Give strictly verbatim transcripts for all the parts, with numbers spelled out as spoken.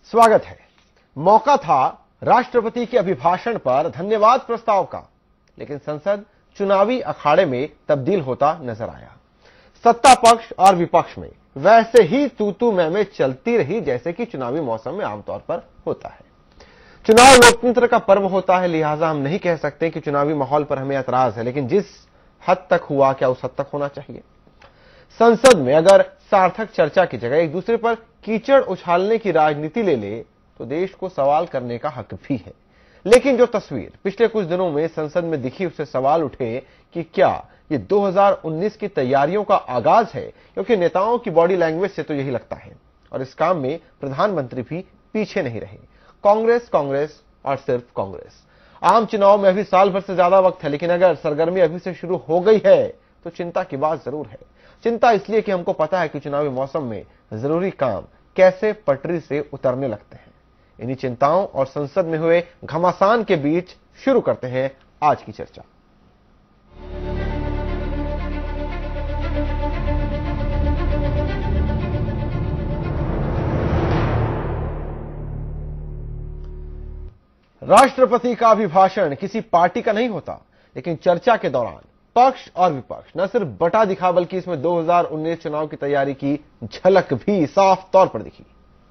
स्वागत है। मौका था राष्ट्रपति के अभिभाषण पर धन्यवाद प्रस्ताव का, लेकिन संसद चुनावी अखाड़े में तब्दील होता नजर आया। सत्ता पक्ष और विपक्ष में वैसे ही तू तू मैं मैं चलती रही जैसे कि चुनावी मौसम में आमतौर पर होता है। चुनाव लोकतंत्र का पर्व होता है, लिहाजा हम नहीं कह सकते कि चुनावी माहौल पर हमें ऐतराज है, लेकिन जिस हद तक हुआ क्या उस हद तक होना चाहिए। संसद में अगर सार्थक चर्चा की जगह एक दूसरे पर कीचड़ उछालने की राजनीति ले ले तो देश को सवाल करने का हक भी है। लेकिन जो तस्वीर पिछले कुछ दिनों में संसद में दिखी, उससे सवाल उठे कि क्या ये दो हज़ार उन्नीस की तैयारियों का आगाज है, क्योंकि नेताओं की बॉडी लैंग्वेज से तो यही लगता है। और इस काम में प्रधानमंत्री भी पीछे नहीं रहे। कांग्रेस कांग्रेस और सिर्फ कांग्रेस। आम चुनाव में अभी साल भर से ज्यादा वक्त है, लेकिन अगर सरगर्मी अभी से शुरू हो गई है तो चिंता की बात जरूर है। चिंता इसलिए कि हमको पता है कि चुनावी मौसम में जरूरी काम कैसे पटरी से उतरने लगते हैं। इन्हीं चिंताओं और संसद में हुए घमासान के बीच शुरू करते हैं आज की चर्चा। राष्ट्रपति का अभिभाषण किसी पार्टी का नहीं होता, लेकिन चर्चा के दौरान पक्ष और विपक्ष न सिर्फ बटा दिखा, बल्कि इसमें दो हज़ार उन्नीस चुनाव की तैयारी की झलक भी साफ तौर पर दिखी।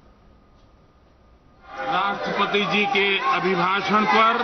राष्ट्रपति जी के अभिभाषण पर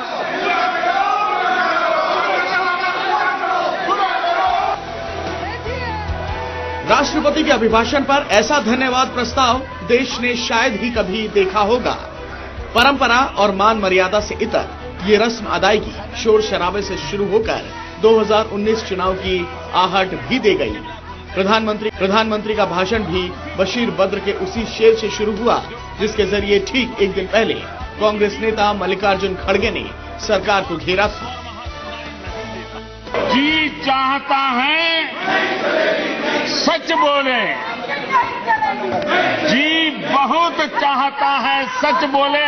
राष्ट्रपति के अभिभाषण पर ऐसा धन्यवाद प्रस्ताव देश ने शायद ही कभी देखा होगा। परंपरा और मान मर्यादा से इतर ये रस्म अदायगी शोर शराबे से शुरू होकर दो हज़ार उन्नीस चुनाव की आहट भी दे गई। प्रधानमंत्री प्रधानमंत्री का भाषण भी बशीर बद्र के उसी शेर से शुरू हुआ, जिसके जरिए ठीक एक दिन पहले कांग्रेस नेता मल्लिकार्जुन खड़गे ने सरकार को घेरा था। जी चाहता है सच बोले, जी बहुत चाहता है सच बोले,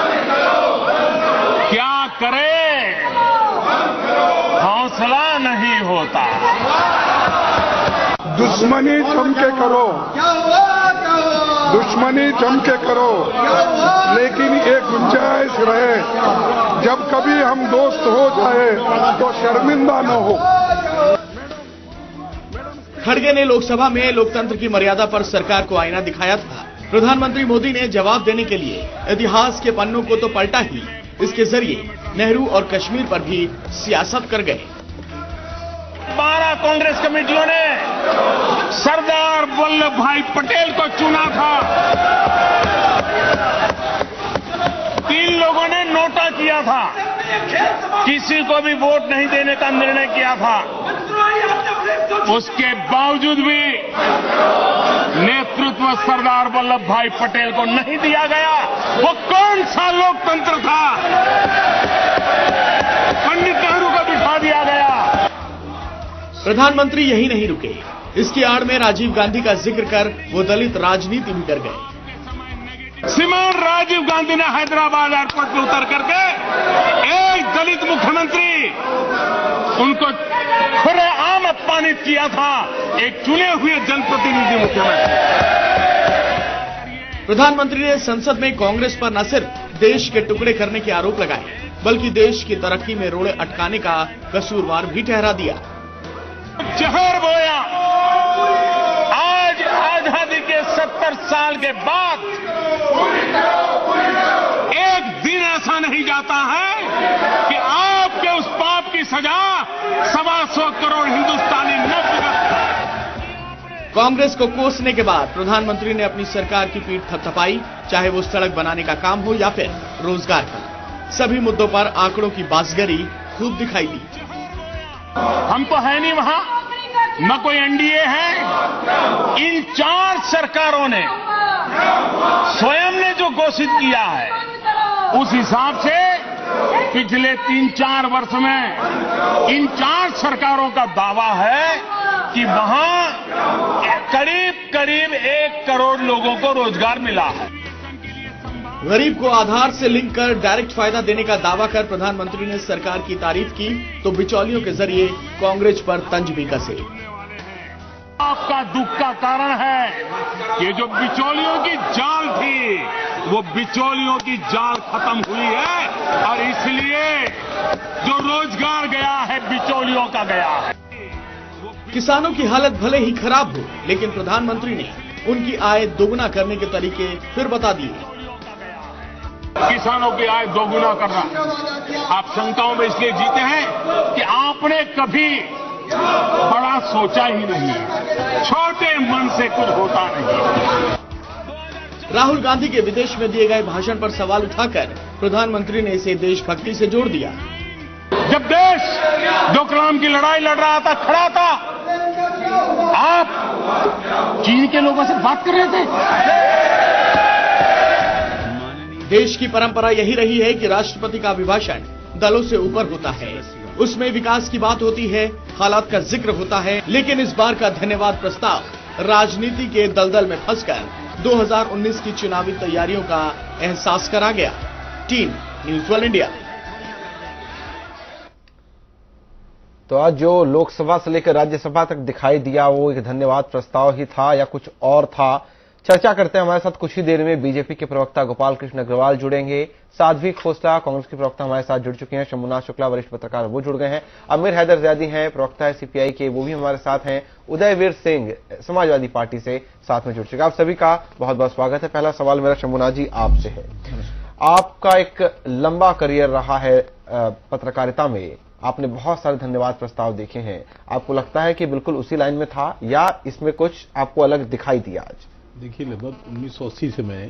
क्या करे हौसला नहीं होता। दुश्मनी जम के करो, दुश्मनी जम के करो, लेकिन एक गुंजाइश रहे, जब कभी हम दोस्त हो जाए तो शर्मिंदा न हो। खड़गे ने लोकसभा में लोकतंत्र की मर्यादा पर सरकार को आईना दिखाया था। प्रधानमंत्री मोदी ने जवाब देने के लिए इतिहास के पन्नों को तो पलटा ही, इसके जरिए नेहरू और कश्मीर पर भी सियासत कर गए। बारह कांग्रेस कमेटियों ने सरदार वल्लभ भाई पटेल को चुना था। तीन लोगों ने नोटा किया था, किसी को भी वोट नहीं देने का निर्णय किया था। उसके बावजूद भी नेतृत्व सरदार वल्लभ भाई पटेल को नहीं दिया गया। वो कौन सा लोकतंत्र था? पंडित नेहरू को बिठा दिया गया। प्रधानमंत्री यही नहीं रुके, इसकी आड़ में राजीव गांधी का जिक्र कर वो दलित राजनीति भी कर गए। श्रीमान राजीव गांधी ने हैदराबाद एयरपोर्ट पर उतर करके एक दलित मुख्यमंत्री, उनको खुलेआम अपमानित किया था, एक चुने हुए जनप्रतिनिधि मुख्यमंत्री। प्रधानमंत्री ने संसद में कांग्रेस पर न सिर्फ देश के टुकड़े करने के आरोप लगाए, बल्कि देश की तरक्की में रोड़े अटकाने का कसूरवार भी ठहरा दिया। जहर बोया। आज आजादी के सत्तर साल के बाद एक दिन ऐसा नहीं जाता है कि आपके उस पाप की सजा सवा सौ करोड़ हिंदुस्तानी न भुगत। कांग्रेस को कोसने के बाद प्रधानमंत्री ने अपनी सरकार की पीठ थपथपाई, चाहे वो सड़क बनाने का काम हो या फिर रोजगार का। सभी मुद्दों पर आंकड़ों की बाज़गरी खूब दिखाई दी। हम तो है नहीं वहां, न कोई एनडीए है। इन चार सरकारों ने स्वयं ने जो घोषित किया है, उस हिसाब से पिछले तीन चार वर्ष में इन चार सरकारों का दावा है कि वहां करीब करीब एक करोड़ लोगों को रोजगार मिला है। गरीब को आधार से लिंक कर डायरेक्ट फायदा देने का दावा कर प्रधानमंत्री ने सरकार की तारीफ की, तो बिचौलियों के जरिए कांग्रेस पर तंज भी कसे। आपका दुख का कारण है, ये जो बिचौलियों की जाल थी, वो बिचौलियों की जाल खत्म हुई है और इसलिए जो रोजगार गया है बिचौलियों का गया है। किसानों की हालत भले ही खराब हो, लेकिन प्रधानमंत्री ने उनकी आय दोगुना करने के तरीके फिर बता दिए। किसानों की आय दोगुना करना आप शंकाओं में इसलिए जीते हैं कि आपने कभी बड़ा सोचा ही नहीं, छोटे मन से कुछ होता नहीं। राहुल गांधी के विदेश में दिए गए भाषण पर सवाल उठाकर प्रधानमंत्री ने इसे देशभक्ति से जोड़ दिया। जब देश डोकलाम की लड़ाई लड़ रहा था, खड़ा था, आप चीन के लोगों से बात कर रहे थे। देश की परंपरा यही रही है कि राष्ट्रपति का अभिभाषण दलों से ऊपर होता है, उसमें विकास की बात होती है, हालात का जिक्र होता है। लेकिन इस बार का धन्यवाद प्रस्ताव राजनीति के दलदल में फंसकर दो हज़ार उन्नीस की चुनावी तैयारियों का एहसास करा गया। Team news one India. तो आज जो लोकसभा से लेकर राज्यसभा तक दिखाई दिया वो एक धन्यवाद प्रस्ताव ही था या कुछ और था? चर्चा करते हैं। हमारे साथ कुछ ही देर में बीजेपी के प्रवक्ता गोपाल कृष्ण अग्रवाल जुड़ेंगे, साध्वी खोसला कांग्रेस के प्रवक्ता हमारे साथ जुड़ चुके हैं, शंभुनाथ शुक्ला वरिष्ठ पत्रकार वो जुड़ गए हैं, अमीर हैदर ज़ैदी हैं प्रवक्ता है सीपीआई के वो भी हमारे साथ हैं, उदयवीर सिंह समाजवादी पार्टी से साथ में जुड़ चुके हैं। आप सभी का बहुत बहुत स्वागत है। पहला सवाल मेरा शंभुनाथ जी आपसे है। आपका एक लंबा करियर रहा है पत्रकारिता में, आपने बहुत सारे धन्यवाद प्रस्ताव देखे हैं, आपको लगता है कि बिल्कुल उसी लाइन में था या इसमें कुछ आपको अलग दिखाई दिया? आज देखिए, लगभग उन्नीस सौ अस्सी से मैं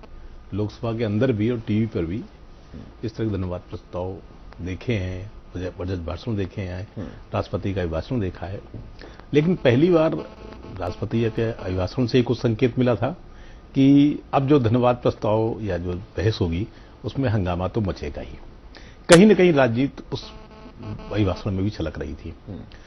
लोकसभा के अंदर भी और टीवी पर भी इस तरह के धन्यवाद प्रस्ताव देखे हैं, बजट भाषण देखे हैं, राष्ट्रपति का अभिभाषण देखा है। लेकिन पहली बार राष्ट्रपति के अभिभाषण से कुछ संकेत मिला था कि अब जो धन्यवाद प्रस्ताव या जो बहस होगी उसमें हंगामा तो मचेगा ही। कहीं न कहीं राजनीति उस अभिभाषण में भी छलक रही थी।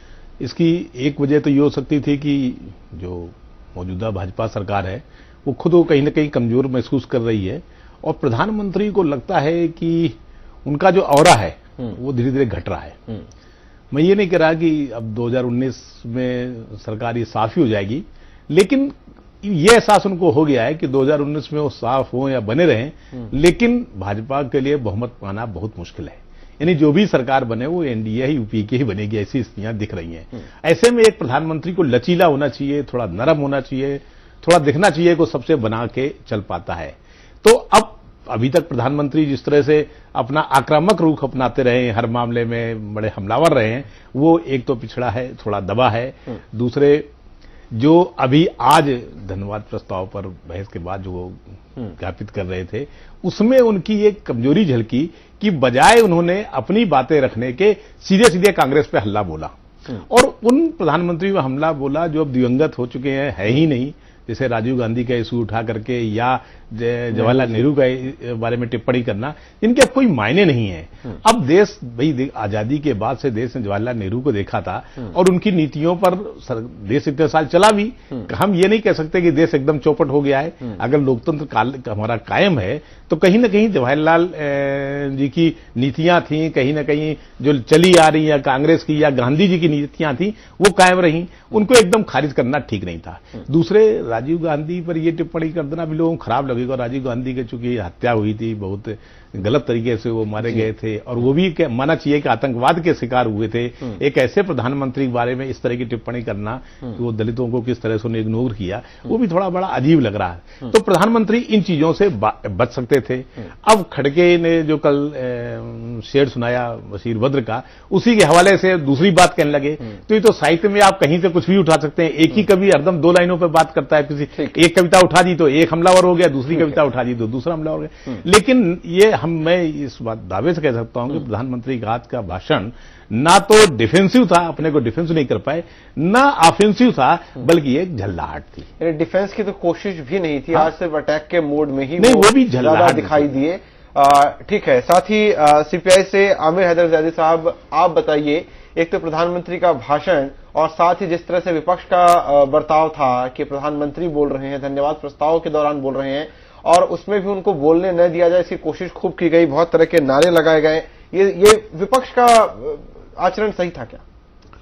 इसकी एक वजह तो ये हो सकती थी कि जो मौजूदा भाजपा सरकार है वो खुद को कहीं न कहीं कमजोर महसूस कर रही है और प्रधानमंत्री को लगता है कि उनका जो ऑरा है वो धीरे धीरे घट रहा है। मैं ये नहीं कह रहा कि अब दो हज़ार उन्नीस में सरकार ये साफ ही हो जाएगी, लेकिन ये एहसास उनको हो गया है कि दो हज़ार उन्नीस में वो साफ हो या बने रहें, लेकिन भाजपा के लिए बहुमत पाना बहुत मुश्किल है। यानी जो भी सरकार बने वो एनडीए ही यूपी की ही बनेगी, ऐसी स्थितियां दिख रही हैं। ऐसे में एक प्रधानमंत्री को लचीला होना चाहिए, थोड़ा नरम होना चाहिए, थोड़ा दिखना चाहिए को सबसे बना के चल पाता है। तो अब अभी तक प्रधानमंत्री जिस तरह से अपना आक्रामक रुख अपनाते रहे, हर मामले में बड़े हमलावर रहे हैं, वो एक तो पिछड़ा है, थोड़ा दबा है। दूसरे जो अभी आज धन्यवाद प्रस्ताव पर बहस के बाद जो ज्ञापित कर रहे थे उसमें उनकी एक कमजोरी झलकी कि बजाय उन्होंने अपनी बातें रखने के सीधे सीधे कांग्रेस पे हल्ला बोला और उन प्रधानमंत्री में हमला बोला जो अब दिवंगत हो चुके हैं, है ही नहीं, जैसे राजीव गांधी का इशू उठा करके या जवाहरलाल नेहरू के बारे में टिप्पणी करना, इनके अब कोई मायने नहीं है। अब देश भाई आजादी के बाद से देश ने जवाहरलाल नेहरू को देखा था और उनकी नीतियों पर देश इतने साल चला भी। हम ये नहीं कह सकते कि देश एकदम चौपट हो गया है। अगर लोकतंत्र हमारा कायम है तो कहीं ना कहीं जवाहरलाल जी की नीतियां थी, कहीं ना कहीं जो चली आ रही है कांग्रेस की या गांधी जी की नीतियां थी वो कायम रही, उनको एकदम खारिज करना ठीक नहीं था। दूसरे राजीव गांधी पर यह टिप्पणी कर देना भी लोगों को खराब लगेगा। राजीव गांधी के चूंकि हत्या हुई थी, बहुत गलत तरीके से वो मारे गए थे और वो भी माना चाहिए कि आतंकवाद के शिकार हुए थे। एक ऐसे प्रधानमंत्री के बारे में इस तरह की टिप्पणी करना कि वो दलितों को किस तरह से उन्हें इग्नोर किया, वो भी थोड़ा बड़ा अजीब लग रहा है। तो प्रधानमंत्री इन चीजों से बच सकते थे। अब खड़गे ने जो कल शेर सुनाया बशीर बद्र का, उसी के हवाले से दूसरी बात कहने लगे। तो ये तो साहित्य में आप कहीं से कुछ भी उठा सकते हैं। एक ही कवि हरदम दो लाइनों पर बात करता है, किसी एक कविता उठा दी तो एक हमलावर हो गया, दूसरी कविता उठा दी तो दूसरा हमलावर हो गया। लेकिन ये हम मैं इस बात दावे से कह सकता हूं कि प्रधानमंत्री का आज का भाषण ना तो डिफेंसिव था, अपने को डिफेंस नहीं कर पाए, ना ऑफेंसिव था, बल्कि एक झल्लाहट थी। डिफेंस की तो कोशिश भी नहीं थी। हाँ? आज सिर्फ अटैक के मोड में ही नहीं, वो, वो भी झल्लाहट दिखाई दिए। ठीक है, साथ ही सीपीआई से आमिर हैदर ज़ैदी साहब आप बताइए, एक तो प्रधानमंत्री का भाषण और साथ ही जिस तरह से विपक्ष का बर्ताव था कि प्रधानमंत्री बोल रहे हैं, धन्यवाद प्रस्ताव के दौरान बोल रहे हैं और उसमें भी उनको बोलने न दिया जाए, इसकी कोशिश खूब की गई, बहुत तरह के नारे लगाए गए, ये ये विपक्ष का आचरण सही था क्या?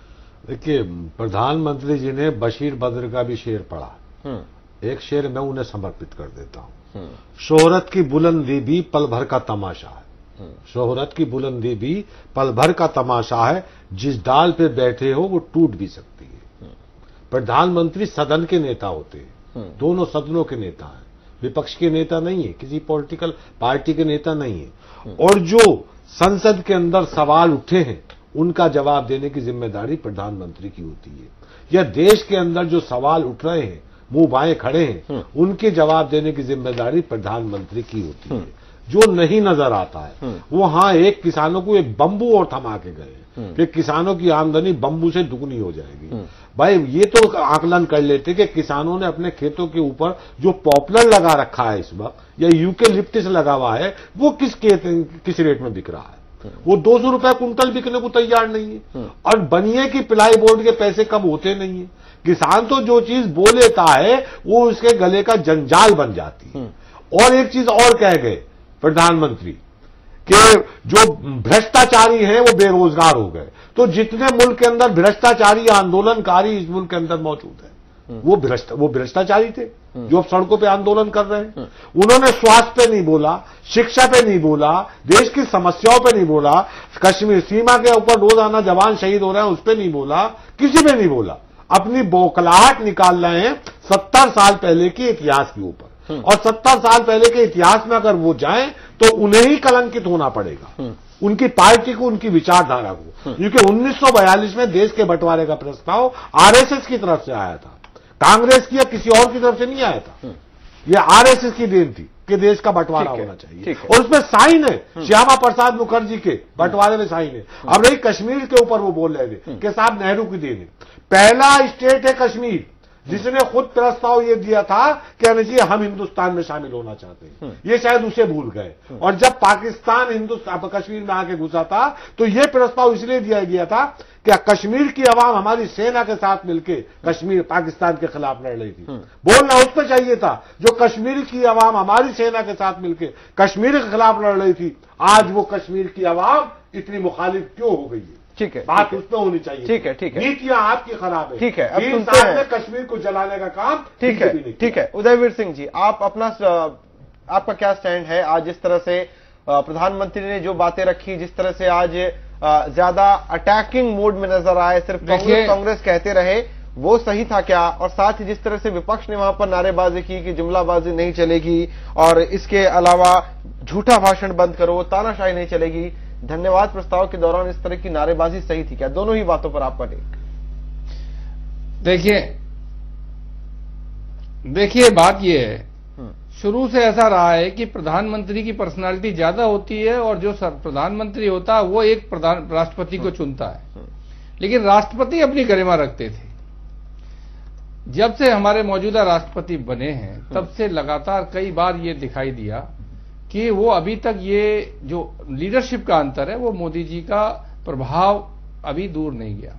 देखिए, प्रधानमंत्री जी ने बशीर बद्र का भी शेर पढ़ा। एक शेर मैं उन्हें समर्पित कर देता हूं। शोहरत की बुलंदी भी पल भर का तमाशा है। शोहरत की बुलंदी भी पल भर का तमाशा है, जिस डाल पे बैठे हो वो टूट भी सकती है। प्रधानमंत्री सदन के नेता होते हैं, दोनों सदनों के नेता हैं, विपक्ष के नेता नहीं है, किसी पॉलिटिकल पार्टी के नेता नहीं है। और जो संसद के अंदर सवाल उठे हैं उनका जवाब देने की जिम्मेदारी प्रधानमंत्री की होती है। या देश के अंदर जो सवाल उठ रहे हैं, मुंह बाएं खड़े हैं, उनके जवाब देने की जिम्मेदारी प्रधानमंत्री की होती है। जो नहीं नजर आता है वो हाँ एक किसानों को एक बंबू और थमा के गए कि किसानों की आमदनी बंबू से दुगनी हो जाएगी। भाई ये तो आकलन कर लेते कि किसानों ने अपने खेतों के ऊपर जो पॉपुलर लगा रखा है इस वक्त या यूकेलिप्टस लगा हुआ है वो किस किस रेट में बिक रहा है। वो दो सौ रुपए कुंटल बिकने को तैयार नहीं है। और बनिए की पिलाई बोर्ड के पैसे कम होते नहीं है। किसान तो जो चीज बोल लेता है वो उसके गले का जंजाल बन जाती है। और एक चीज और कह गए प्रधानमंत्री कि जो भ्रष्टाचारी हैं वो बेरोजगार हो गए। तो जितने मुल्क के अंदर भ्रष्टाचारी आंदोलनकारी इस मुल्क के अंदर मौजूद है वो भ्रष्ट वो भ्रष्टाचारी थे जो अब सड़कों पे आंदोलन कर रहे हैं। उन्होंने स्वास्थ्य पे नहीं बोला, शिक्षा पे नहीं बोला, देश की समस्याओं पे नहीं बोला, कश्मीर सीमा के ऊपर रोजाना जवान शहीद हो रहे हैं उस पे नहीं बोला, किसी पे नहीं बोला। अपनी बौखलाहट निकाल रहे हैं सत्तर साल पहले के इतिहास के ऊपर। और सत्तर साल पहले के इतिहास में अगर वो जाएं तो उन्हें ही कलंकित होना पड़ेगा, उनकी पार्टी को, उनकी विचारधारा को। क्योंकि उन्नीस सौ बयालीस में देश के बंटवारे का प्रस्ताव आरएसएस की तरफ से आया था, कांग्रेस की या किसी और की तरफ से नहीं आया था। यह आरएसएस की देन थी कि देश का बंटवारा होना चाहिए। और उसमें साइन है श्यामा प्रसाद मुखर्जी के बंटवारे में साइन है। अब रही कश्मीर के ऊपर वो बोल रहे थे कि साहब नेहरू की देन है। पहला स्टेट है कश्मीर जिसने खुद प्रस्ताव ये दिया था कि जी हम हिंदुस्तान में शामिल होना चाहते हैं। ये शायद उसे भूल गए। और जब पाकिस्तान हिंदुस्तान कश्मीर में आके घुसा था तो ये प्रस्ताव इसलिए दिया गया था कि कश्मीर की आवाम हमारी सेना के साथ मिलकर कश्मीर पाकिस्तान के खिलाफ लड़ रही थी। बोलना उस पर चाहिए था जो कश्मीर की आवाम हमारी सेना के साथ मिलकर कश्मीर के खिलाफ लड़ रही थी। आज वो कश्मीर की आवाम इतनी मुखालिफ क्यों हो गई है? ठीक है, बात उसमें होनी चाहिए। ठीक है, ठीक है, नीतियां आपकी खराब है। ठीक है, अब सुनते हैं कश्मीर को जलाने का काम। ठीक है, ठीक है। उदयवीर सिंह जी, आप अपना आपका क्या स्टैंड है आज जिस तरह से प्रधानमंत्री ने जो बातें रखी, जिस तरह से आज ज्यादा अटैकिंग मोड में नजर आए, सिर्फ कांग्रेस कांग्रेस कहते रहे, वो सही था क्या? और साथ ही जिस तरह से विपक्ष ने वहां पर नारेबाजी की कि जुमलाबाजी नहीं चलेगी और इसके अलावा झूठा भाषण बंद करो, तानाशाही नहीं चलेगी, धन्यवाद प्रस्ताव के दौरान इस तरह की नारेबाजी सही थी क्या? दोनों ही बातों पर आपका टेक। देखिए देखिए बात यह है, शुरू से ऐसा रहा है कि प्रधानमंत्री की पर्सनालिटी ज्यादा होती है और जो प्रधानमंत्री होता है वो एक प्रधान राष्ट्रपति को चुनता है। लेकिन राष्ट्रपति अपनी गरिमा रखते थे। जब से हमारे मौजूदा राष्ट्रपति बने हैं तब से लगातार कई बार ये दिखाई दिया कि वो अभी तक ये जो लीडरशिप का अंतर है वो मोदी जी का प्रभाव अभी दूर नहीं गया।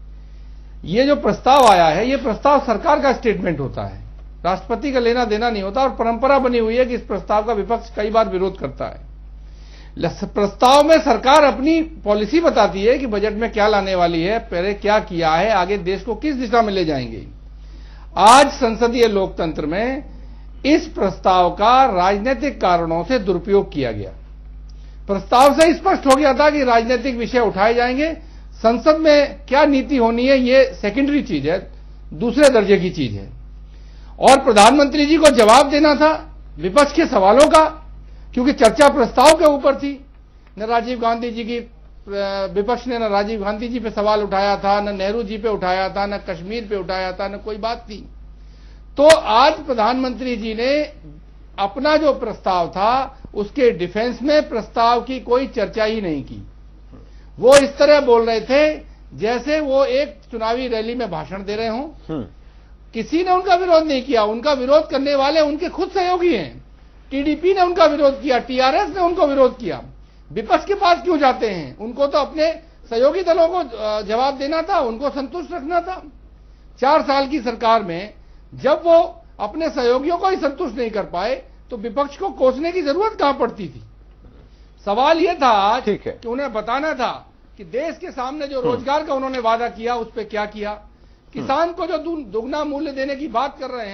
ये जो प्रस्ताव आया है ये प्रस्ताव सरकार का स्टेटमेंट होता है, राष्ट्रपति का लेना देना नहीं होता। और परंपरा बनी हुई है कि इस प्रस्ताव का विपक्ष कई बार विरोध करता है। प्रस्ताव में सरकार अपनी पॉलिसी बताती है कि बजट में क्या लाने वाली है, पहले क्या किया है, आगे देश को किस दिशा में ले जाएंगे। आज संसदीय लोकतंत्र में इस प्रस्ताव का राजनीतिक कारणों से दुरुपयोग किया गया। प्रस्ताव से स्पष्ट हो गया था कि राजनीतिक विषय उठाए जाएंगे, संसद में क्या नीति होनी है ये सेकेंडरी चीज है, दूसरे दर्जे की चीज है। और प्रधानमंत्री जी को जवाब देना था विपक्ष के सवालों का, क्योंकि चर्चा प्रस्ताव के ऊपर थी। न राजीव गांधी जी की विपक्ष ने न राजीव गांधी जी पे सवाल उठाया था, न नेहरू जी पे उठाया था, न कश्मीर पे उठाया था, न कोई बात थी। तो आज प्रधानमंत्री जी ने अपना जो प्रस्ताव था उसके डिफेंस में प्रस्ताव की कोई चर्चा ही नहीं की। वो इस तरह बोल रहे थे जैसे वो एक चुनावी रैली में भाषण दे रहे हों। किसी ने उनका विरोध नहीं किया। उनका विरोध करने वाले उनके खुद सहयोगी हैं। टीडीपी ने उनका विरोध किया, टीआरएस ने उनको विरोध किया। विपक्ष के पास क्यों जाते हैं? उनको तो अपने सहयोगी दलों को जवाब देना था, उनको संतुष्ट रखना था। चार साल की सरकार में जब वो अपने सहयोगियों को ही संतुष्ट नहीं कर पाए तो विपक्ष को कोसने की जरूरत कहां पड़ती थी? सवाल यह था आज कि उन्हें बताना था कि देश के सामने जो रोजगार का उन्होंने वादा किया उस पर क्या किया। किसान को जो दुगना मूल्य देने की बात कर रहे हैं,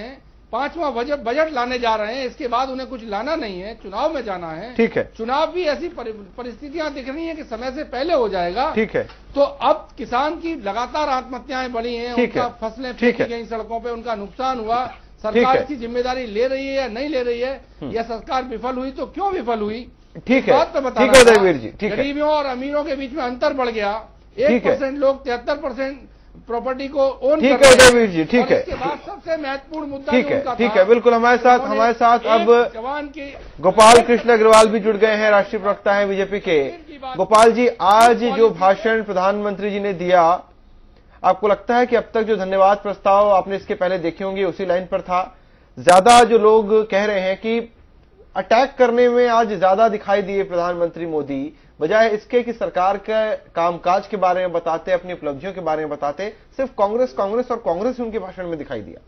पांचवा बजट बजट लाने जा रहे हैं, इसके बाद उन्हें कुछ लाना नहीं है, चुनाव में जाना है। ठीक है। चुनाव भी ऐसी परिस्थितियां दिख रही हैं कि समय से पहले हो जाएगा। ठीक है। तो अब किसान की लगातार आत्महत्याएं बढ़ी हैं, उनका फसलें फेंकी गई सड़कों पे, उनका नुकसान हुआ। सरकार इसकी जिम्मेदारी ले रही है या नहीं ले रही है, या सरकार विफल हुई तो क्यों विफल हुई? ठीक है, बात तो बता ठीक है उदयवीर जी। ठीक है। गरीबों और अमीरों के बीच में अंतर बढ़ गया, एक परसेंट लोग तिहत्तर परसेंट प्रॉपर्टी को ओन कर रहे हैं। ठीक है उदयवीर जी। ठीक है। इसके बाद सबसे महत्वपूर्ण मुद्दा ठीक है। ठीक है, बिल्कुल हमारे साथ हमारे साथ अब जवान की गोपाल कृष्ण अग्रवाल भी जुड़ गए हैं, राष्ट्रीय प्रवक्ता हैं बीजेपी के। गोपाल जी, आज जो भाषण प्रधानमंत्री जी ने दिया, आपको लगता है कि अब तक जो धन्यवाद प्रस्ताव आपने इसके पहले देखे होंगे उसी लाइन पर था? ज्यादा जो लोग कह रहे हैं कि अटैक करने में आज ज्यादा दिखाई दिए प्रधानमंत्री मोदी, बजाय इसके कि सरकार के कामकाज के बारे में बताते, अपनी उपलब्धियों के बारे में बताते, सिर्फ कांग्रेस कांग्रेस और कांग्रेस उनके भाषण में दिखाई दिया।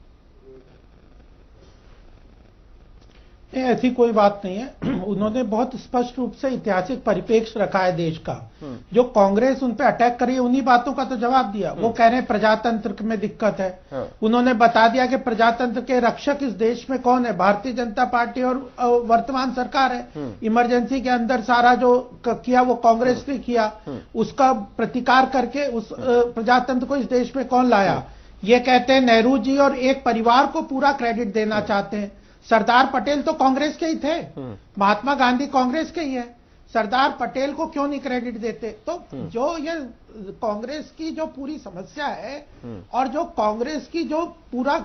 ऐसी कोई बात नहीं है। उन्होंने बहुत स्पष्ट रूप से ऐतिहासिक परिप्रेक्ष्य रखा है देश का। जो कांग्रेस उन पे अटैक करी है उन्हीं बातों का तो जवाब दिया। वो कह रहे हैं प्रजातंत्र में दिक्कत है। हाँ। उन्होंने बता दिया कि प्रजातंत्र के रक्षक इस देश में कौन है, भारतीय जनता पार्टी और वर्तमान सरकार है। इमरजेंसी के अंदर सारा जो किया वो कांग्रेस ने किया, उसका प्रतिकार करके उस प्रजातंत्र को इस देश में कौन लाया। ये कहते हैं नेहरू जी और एक परिवार को पूरा क्रेडिट देना चाहते हैं। सरदार पटेल तो कांग्रेस के ही थे, महात्मा गांधी कांग्रेस के ही है, सरदार पटेल को क्यों नहीं क्रेडिट देते? तो जो ये कांग्रेस की जो पूरी समस्या है और जो कांग्रेस की जो पूरा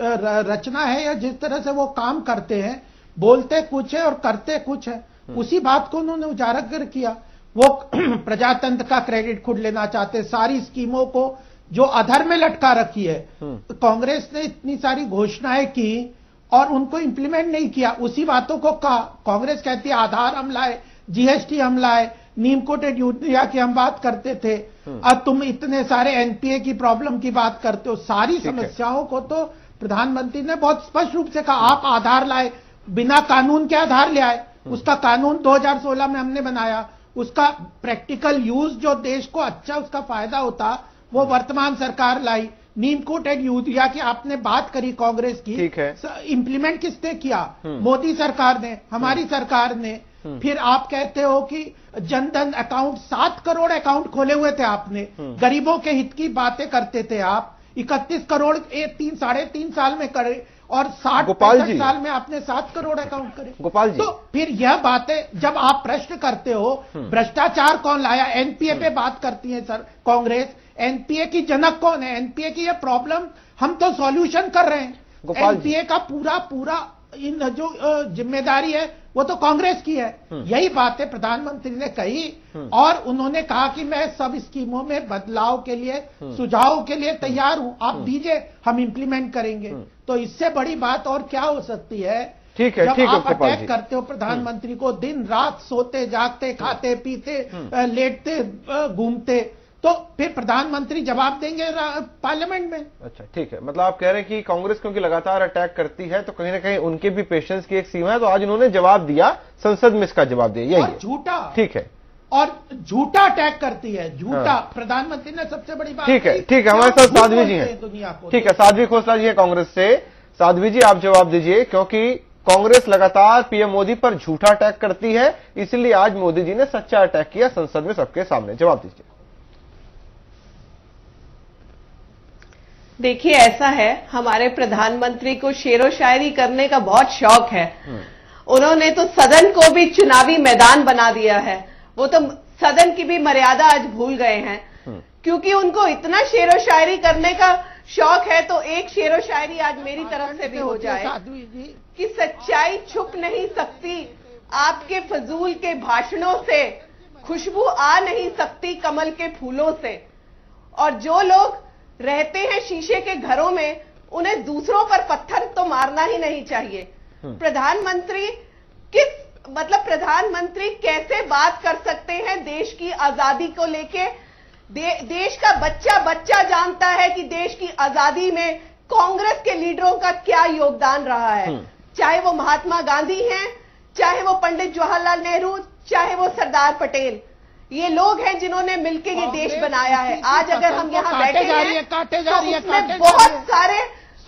रचना है या जिस तरह से वो काम करते हैं, बोलते कुछ है और करते कुछ है, उसी बात को उन्होंने उजागर किया। वो प्रजातंत्र का क्रेडिट खुद लेना चाहते, सारी स्कीमों को जो अधर में लटका रखी है। कांग्रेस ने इतनी सारी घोषणाएं की और उनको इंप्लीमेंट नहीं किया, उसी बातों को कहा। कांग्रेस कहती है आधार हम लाए, जीएसटी हम लाए, नीम कोटेड यूरिया की हम बात करते थे, अब तुम इतने सारे एनपीए की प्रॉब्लम की बात करते हो। सारी समस्याओं को तो प्रधानमंत्री ने बहुत स्पष्ट रूप से कहा। आप आधार लाए, बिना कानून के आधार ले आए, उसका कानून दो हज़ार सोलह में हमने बनाया, उसका प्रैक्टिकल यूज जो देश को अच्छा उसका फायदा होता वो वर्तमान सरकार लाई। नीम कोटेड यूरिया की आपने बात करी कांग्रेस की, ठीक है, इंप्लीमेंट किसने किया? मोदी सरकार ने, हमारी सरकार ने। फिर आप कहते हो कि जनधन अकाउंट, सात करोड़ अकाउंट खोले हुए थे आपने, गरीबों के हित की बातें करते थे आप। इकतीस करोड़ एक तीन साढ़े तीन साल में करे और साठ पैंसठ साल में आपने सात करोड़ अकाउंट करे। गोपाल जी, तो फिर यह बातें जब आप प्रश्न करते हो भ्रष्टाचार कौन लाया, एनपीए पे बात करती है सर कांग्रेस। एनपीए की जनक कौन है? एनपीए की ये प्रॉब्लम हम तो सॉल्यूशन कर रहे हैं। एनपीए का पूरा पूरा इन जो जिम्मेदारी है वो तो कांग्रेस की है। यही बातें प्रधानमंत्री ने कही और उन्होंने कहा कि मैं सब स्कीमों में बदलाव के लिए, सुझाव के लिए तैयार हूं, आप दीजिए, हम इंप्लीमेंट करेंगे। तो इससे बड़ी बात और क्या हो सकती है? ठीक है, जब ठीक आप है, अटैक करते हो प्रधानमंत्री को, दिन रात सोते जागते खाते पीते लेटते घूमते, तो फिर प्रधानमंत्री जवाब देंगे पार्लियामेंट में। अच्छा, ठीक है, मतलब आप कह रहे हैं कि कांग्रेस क्योंकि लगातार अटैक करती है तो कहीं ना कहीं उनके भी पेशेंस की एक सीमा है, तो आज उन्होंने जवाब दिया, संसद में इसका जवाब दिया, यही झूठा। ठीक है, और झूठा अटैक करती है, झूठा। प्रधानमंत्री ने सबसे बड़ी बात, ठीक है, ठीक है, हमारे साथ साध्वी जी हैं दुनिया को। ठीक है, साध्वी खोसला जी है कांग्रेस से। साध्वी जी, आप जवाब दीजिए, क्योंकि कांग्रेस लगातार पीएम मोदी पर झूठा अटैक करती है, इसलिए आज मोदी जी ने सच्चा अटैक किया संसद में सबके सामने, जवाब दीजिए। देखिए, ऐसा है, हमारे प्रधानमंत्री को शेरो शायरी करने का बहुत शौक है। उन्होंने तो सदन को भी चुनावी मैदान बना दिया है। वो तो सदन की भी मर्यादा आज भूल गए हैं, क्योंकि उनको इतना शेरो शायरी करने का शौक है। तो एक शेरो शायरी आज मेरी तरफ से भी हो जाए कि सच्चाई छुप नहीं सकती आपके फजूल के भाषणों से, खुशबू आ नहीं सकती कमल के फूलों से, और जो लोग रहते हैं शीशे के घरों में उन्हें दूसरों पर पत्थर तो मारना ही नहीं चाहिए। प्रधानमंत्री किस मतलब प्रधानमंत्री कैसे बात कर सकते हैं देश की आजादी को लेके? दे, देश का बच्चा बच्चा जानता है कि देश की आजादी में कांग्रेस के लीडरों का क्या योगदान रहा है, चाहे वो महात्मा गांधी हैं, चाहे वो पंडित जवाहरलाल नेहरू, चाहे वो सरदार पटेल। ये लोग हैं जिन्होंने मिलकर ये देश बनाया है। आज अगर हम यहाँ बैठे हैं तो उसमें बहुत सारे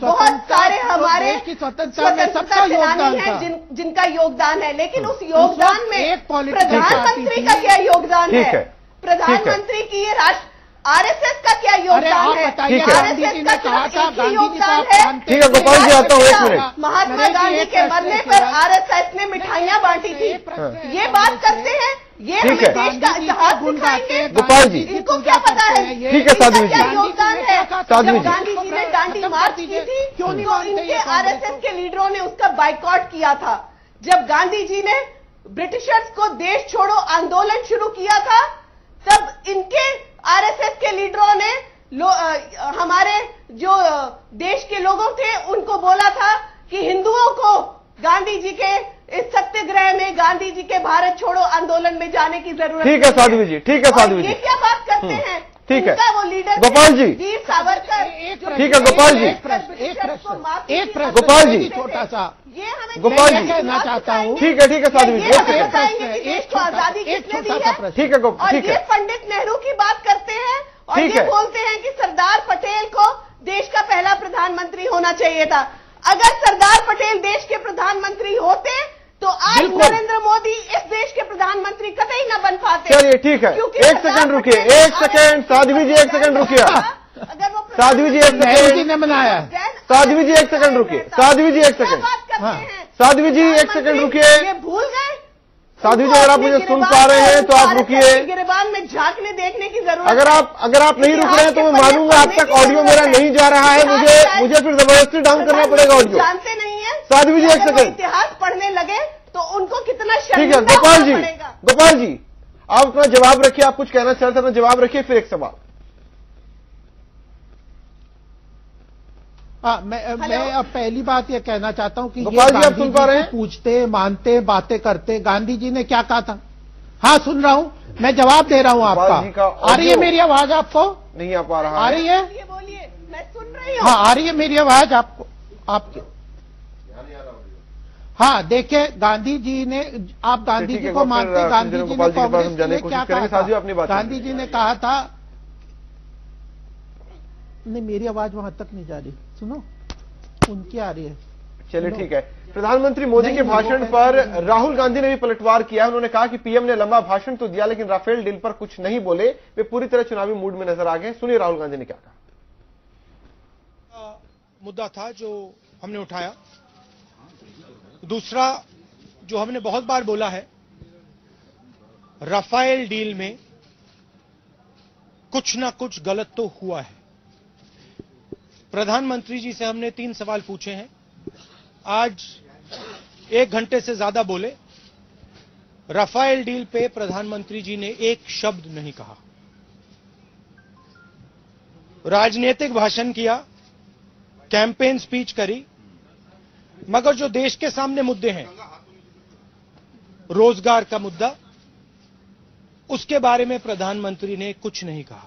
बहुत सारे हमारे देश की स्वतंत्रता में सबका योगदान था, जिन, जिनका योगदान है, लेकिन उस योगदान में प्रधानमंत्री का क्या योगदान है? प्रधानमंत्री की ये राष्ट्र आरएसएस का क्या योगदान है? आरएसएस का कहा था योगदान है। ठीक है गोपाल जी, आता हूँ एक मिनट। महात्मा गांधी के मरने पर आरएसएस ने मिठाइयां बांटी थी, ये बात करते हैं, ये हमें देश का इतिहास दिखाएंगे गोपाल जी। इनको क्या पता है? ठीक है साध्वी जी, क्या योगदान है? साध्वी जब जी, गांधी जी ने दांडी मार्च की थी, क्यों नहीं इनके आरएसएस के लीडरों ने उसका बाइकआउट किया था? जब गांधी जी ने ब्रिटिशर्स को देश छोड़ो आंदोलन शुरू किया था, तब इनके आरएसएस के लीडरों ने लो, आ, हमारे जो देश के लोगों थे उनको बोला था कि हिंदुओं को गांधी जी के इस सत्याग्रह में, गांधी जी के भारत छोड़ो आंदोलन में जाने की जरूरत ठीक है साध्वी जी, ठीक है साध्वी जी, ये क्या बात करते हैं? ठीक है वो लीडर गोपाल जी, वीर सावरकर। ठीक है गोपाल जी, एक प्रश्न एक प्रश्न गोपाल जी, छोटा सा ये हमें गोपाल जी कहना चाहता हूँ। ठीक है, ठीक है साध्वी जी, देश को आजादी किसने दी है? ठीक है और ठीक ये है, पंडित नेहरू की बात करते हैं और ठीक ये है। बोलते हैं कि सरदार पटेल को देश का पहला प्रधानमंत्री होना चाहिए था। अगर सरदार पटेल देश के प्रधानमंत्री होते तो आज नरेंद्र मोदी इस देश के प्रधानमंत्री कतई न बन पाते। चलिए ठीक है, एक सेकंड रुकिए, एक सेकंड साध्वी जी, एक सेकंड रुकिए, अगर वो साध्वी जी एक नेहरू जी सेकंड, ने बनाया, साध्वी जी एक सेकंड रुकिए, साध्वी जी एक सेकंड, साध्वी जी एक सेकंड रुकिए, ये भूल गए। साध्वी जी अगर आप मुझे सुन पा रहे हैं तो आप रुकिए। गिरबान में झांकने देखने की जरूरत। अगर आप अगर आप नहीं रुक रहे हैं तो मैं मानूंगा अब तक ऑडियो मेरा नहीं जा रहा है, मुझे मुझे फिर जबरदस्ती डाउन करना पड़ेगा ऑडियो। जानते नहीं है साध्वी जी एक सेकंड, इतिहास पढ़ने लगे तो उनको कितना ठीक है शर्मिंदा गोपाल होना जी, पड़ेगा। गोपाल जी आप अपना जवाब रखिए, आप कुछ कहना चाहते हैं अपना जवाब रखिए, फिर एक सवाल। हाँ, मैं मैं अब पहली बात ये कहना चाहता हूँ कि ये गोपाल जी, आप गांधी सुन जी पा रहे को हैं? पूछते, मानते, बातें करते, गांधी जी ने क्या कहा था? हाँ सुन रहा हूँ, मैं जवाब दे रहा हूँ गोपाल जी का आपका। आ रही है मेरी आवाज आपको? नहीं आ पा रहा आ है। रही है? बोलिए बोलिए, मैं सुन रही हूँ। हाँ आ रही है मेरी आवाज आपको? आपके हाँ देखिए, गांधी जी ने, आप गांधी जी को मानते, गांधी जी ने कांग्रेस के लिए क्या कहा था? गांधी जी ने कहा था, नहीं मेरी आवाज वहां तक नहीं जा रही, सुनो उनकी आ रही है। चलिए ठीक है, प्रधानमंत्री मोदी के भाषण पर राहुल गांधी ने भी पलटवार किया। उन्होंने कहा कि पीएम ने लंबा भाषण तो दिया लेकिन राफेल डील पर कुछ नहीं बोले, वे पूरी तरह चुनावी मूड में नजर आ गए। सुनिए राहुल गांधी ने क्या कहा। मुद्दा था जो हमने उठाया। दूसरा जो हमने बहुत बार बोला है, राफेल डील में कुछ ना कुछ गलत तो हुआ है। प्रधानमंत्री जी से हमने तीन सवाल पूछे हैं, आज एक घंटे से ज्यादा बोले। राफेल डील पे प्रधानमंत्री जी ने एक शब्द नहीं कहा। राजनीतिक भाषण किया, कैंपेन स्पीच करी, मगर जो देश के सामने मुद्दे हैं, रोजगार का मुद्दा, उसके बारे में प्रधानमंत्री ने कुछ नहीं कहा।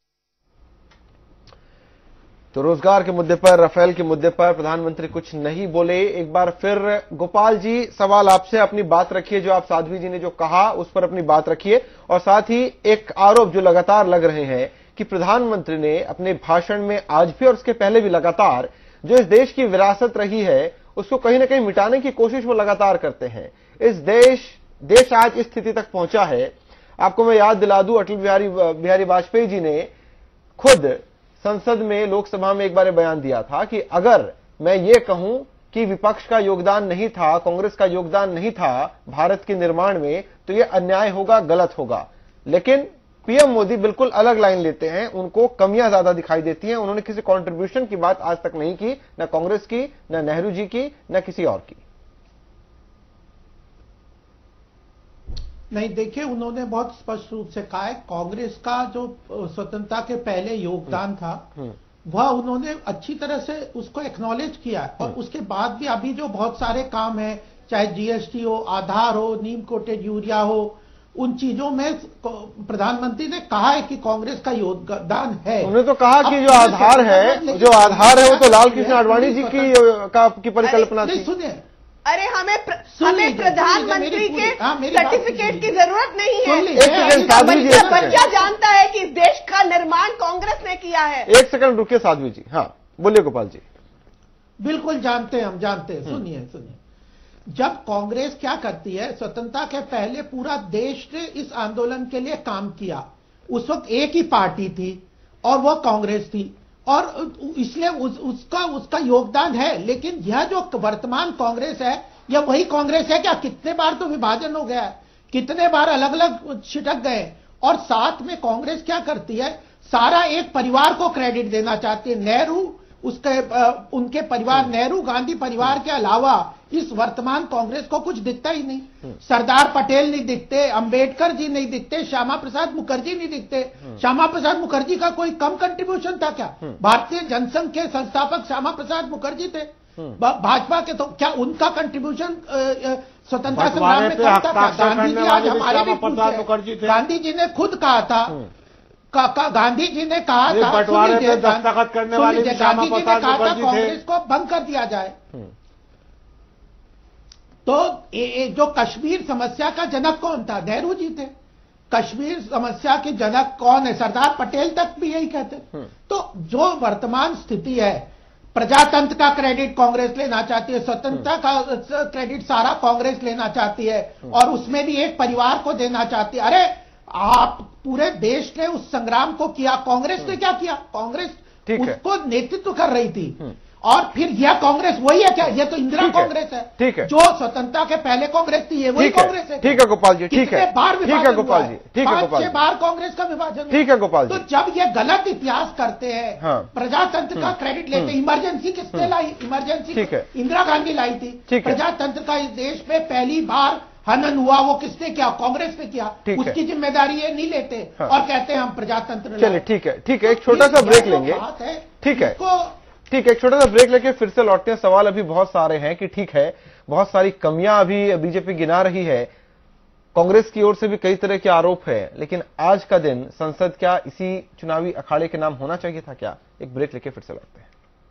तो रोजगार के मुद्दे पर, राफेल के मुद्दे पर प्रधानमंत्री कुछ नहीं बोले। एक बार फिर गोपाल जी सवाल आपसे, अपनी बात रखिए, जो आप साध्वी जी ने जो कहा उस पर अपनी बात रखिए, और साथ ही एक आरोप जो लगातार लग रहे हैं कि प्रधानमंत्री ने अपने भाषण में आज भी और उसके पहले भी लगातार जो इस देश की विरासत रही है उसको कहीं ना कहीं मिटाने की कोशिश वो लगातार करते हैं। इस देश देश आज इस स्थिति तक पहुंचा है। आपको मैं याद दिला दूं, अटल बिहारी बिहारी वाजपेयी जी ने खुद संसद में, लोकसभा में एक बार बयान दिया था कि अगर मैं ये कहूं कि विपक्ष का योगदान नहीं था, कांग्रेस का योगदान नहीं था भारत के निर्माण में, तो ये अन्याय होगा, गलत होगा। लेकिन पीएम मोदी बिल्कुल अलग लाइन लेते हैं, उनको कमियां ज्यादा दिखाई देती हैं। उन्होंने किसी कंट्रीब्यूशन की बात आज तक नहीं की, न कांग्रेस की, न नेहरू जी की, न किसी और की। नहीं देखिए, उन्होंने बहुत स्पष्ट रूप से कहा है, कांग्रेस का जो स्वतंत्रता के पहले योगदान था वह उन्होंने अच्छी तरह से उसको एक्नॉलेज किया है। और उसके बाद भी अभी जो बहुत सारे काम है, चाहे जीएसटी हो, आधार हो, नीम कोटेड यूरिया हो, उन चीजों में प्रधानमंत्री ने कहा है कि कांग्रेस का योगदान है। उन्होंने तो कहा कि जो आधार है जो आधार है वो तो लाल कृष्ण आडवाणी जी की का की परिकल्पना थी। सुनिए, अरे हमें प्र, हमें प्रधानमंत्री के सर्टिफिकेट की जरूरत नहीं है। बच्चा बच्चा जानता है कि इस देश का निर्माण कांग्रेस ने किया है। एक सेकंड रुकिए साध्वी जी। हाँ बोलिए गोपाल जी। बिल्कुल जानते हैं, हम जानते हैं। सुनिए सुनिए, जब कांग्रेस क्या करती है, स्वतंत्रता के पहले पूरा देश ने इस आंदोलन के लिए काम किया। उस वक्त एक ही पार्टी थी और वो कांग्रेस थी, और इसलिए उस, उसका उसका योगदान है। लेकिन यह जो वर्तमान कांग्रेस है, यह वही कांग्रेस है क्या? कितने बार तो विभाजन हो गया है, कितने बार अलग अलग छिटक गए। और साथ में कांग्रेस क्या करती है, सारा एक परिवार को क्रेडिट देना चाहती है। नेहरू, उसके उनके परिवार, नेहरू गांधी परिवार के अलावा इस वर्तमान कांग्रेस को कुछ दिखता ही नहीं। सरदार पटेल नहीं दिखते, अंबेडकर जी नहीं दिखते, श्यामा प्रसाद मुखर्जी नहीं दिखते। श्यामा प्रसाद मुखर्जी का कोई कम कंट्रीब्यूशन था क्या? भारतीय जनसंघ के संस्थापक श्यामा प्रसाद मुखर्जी थे भाजपा के, तो क्या उनका कंट्रीब्यूशन स्वतंत्रता संग्राम में कम था? गांधी जी आज हमारे भी पूछे, गांधी जी ने खुद कहा था, का, का, गांधी जी ने कहा था, बंटवारे पे दस्तखत करने वाले गांधी जी ने कहा था कांग्रेस को बंद कर दिया जाए। तो ए, ए, जो कश्मीर समस्या का जनक कौन था? नेहरू जी थे। कश्मीर समस्या के जनक कौन है? सरदार पटेल तक भी यही कहते। तो जो वर्तमान स्थिति है, प्रजातंत्र का क्रेडिट कांग्रेस लेना चाहती है, स्वतंत्रता का क्रेडिट सारा कांग्रेस लेना चाहती है, और उसमें भी एक परिवार को देना चाहती है। अरे आप, पूरे देश ने उस संग्राम को किया, कांग्रेस ने क्या किया? कांग्रेस उसको नेतृत्व कर रही थी। और फिर यह कांग्रेस वही है क्या? ये तो इंदिरा कांग्रेस है, ठीक है, जो स्वतंत्रता के पहले कांग्रेस थी, ये वही कांग्रेस है। ठीक है गोपाल जी, ठीक है, बार ठीक है गोपाल जी, ठीक है गोपाल जी, बार कांग्रेस का विभाजन, ठीक है गोपाल जी। तो जब ये गलत इतिहास करते हैं, हाँ, प्रजातंत्र का क्रेडिट लेते हैं। इमरजेंसी किसने लाई? इमरजेंसी इंदिरा गांधी लाई थी। प्रजातंत्र का इस देश में पहली बार हनन हुआ, वो किसने किया? कांग्रेस ने किया। उसकी जिम्मेदारी ये नहीं लेते, हाँ, और कहते हैं हम प्रजातंत्र। चलिए ठीक है, ठीक है, एक छोटा सा ब्रेक लेंगे, ठीक है, ठीक है, एक छोटा सा ब्रेक लेके फिर से लौटते हैं। सवाल अभी बहुत सारे हैं कि ठीक है, बहुत सारी कमियां अभी बीजेपी गिना रही है, कांग्रेस की ओर से भी कई तरह के आरोप है, लेकिन आज का दिन संसद क्या इसी चुनावी अखाड़े के नाम होना चाहिए था क्या? एक ब्रेक लेके फिर से लौटते हैं।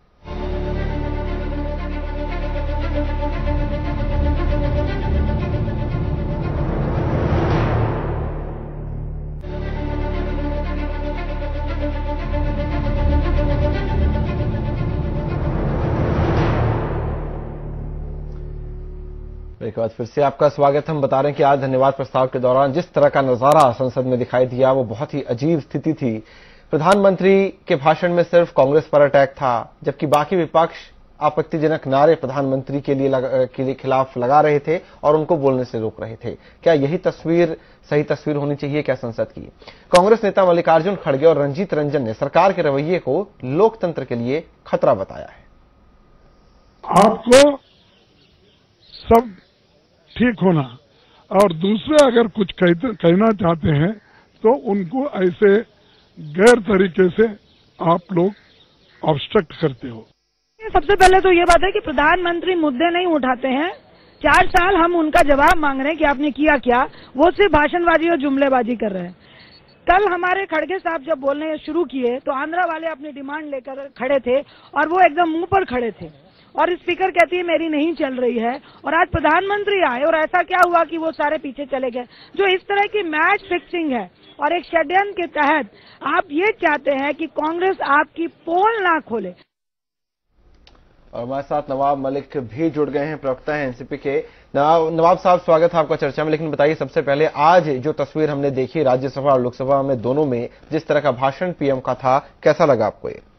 एक बार फिर से आपका स्वागत। हम बता रहे हैं कि आज धन्यवाद प्रस्ताव के दौरान जिस तरह का नजारा संसद में दिखाई दिया, वो बहुत ही अजीब स्थिति थी। प्रधानमंत्री के भाषण में सिर्फ कांग्रेस पर अटैक था, जबकि बाकी विपक्ष आपत्तिजनक नारे प्रधानमंत्री के लिए, लग, के लिए खिलाफ लगा रहे थे और उनको बोलने से रोक रहे थे। क्या यही तस्वीर सही तस्वीर होनी चाहिए क्या संसद की? कांग्रेस नेता मल्लिकार्जुन खड़गे और रंजीत रंजन ने सरकार के रवैये को लोकतंत्र के लिए खतरा बताया है। आपको सब ठीक होना, और दूसरे अगर कुछ कहते, कहना चाहते हैं तो उनको ऐसे गैर तरीके से आप लोग ऑब्स्ट्रक्ट करते हो। सबसे पहले तो ये बात है कि प्रधानमंत्री मुद्दे नहीं उठाते हैं। चार साल हम उनका जवाब मांग रहे हैं कि आपने किया क्या, वो सिर्फ भाषणबाजी और जुमलेबाजी कर रहे हैं। कल हमारे खड़गे साहब जब बोलने शुरू किए तो आंध्रा वाले अपनी डिमांड लेकर खड़े थे और वो एकदम मुंह पर खड़े थे, और स्पीकर कहती है मेरी नहीं चल रही है, और आज प्रधानमंत्री आए और ऐसा क्या हुआ कि वो सारे पीछे चले गए। जो इस तरह की मैच फिक्सिंग है और एक षड्यंत्र के तहत आप ये चाहते हैं कि कांग्रेस आपकी पोल ना खोले। और हमारे साथ नवाब मलिक भी जुड़ गए हैं, प्रवक्ता हैं एनसीपी के। नवाब साहब, स्वागत है आपका चर्चा में। लेकिन बताइए सबसे पहले, आज जो तस्वीर हमने देखी राज्यसभा और लोकसभा में दोनों में, जिस तरह का भाषण पीएम का था, कैसा लगा आपको ये?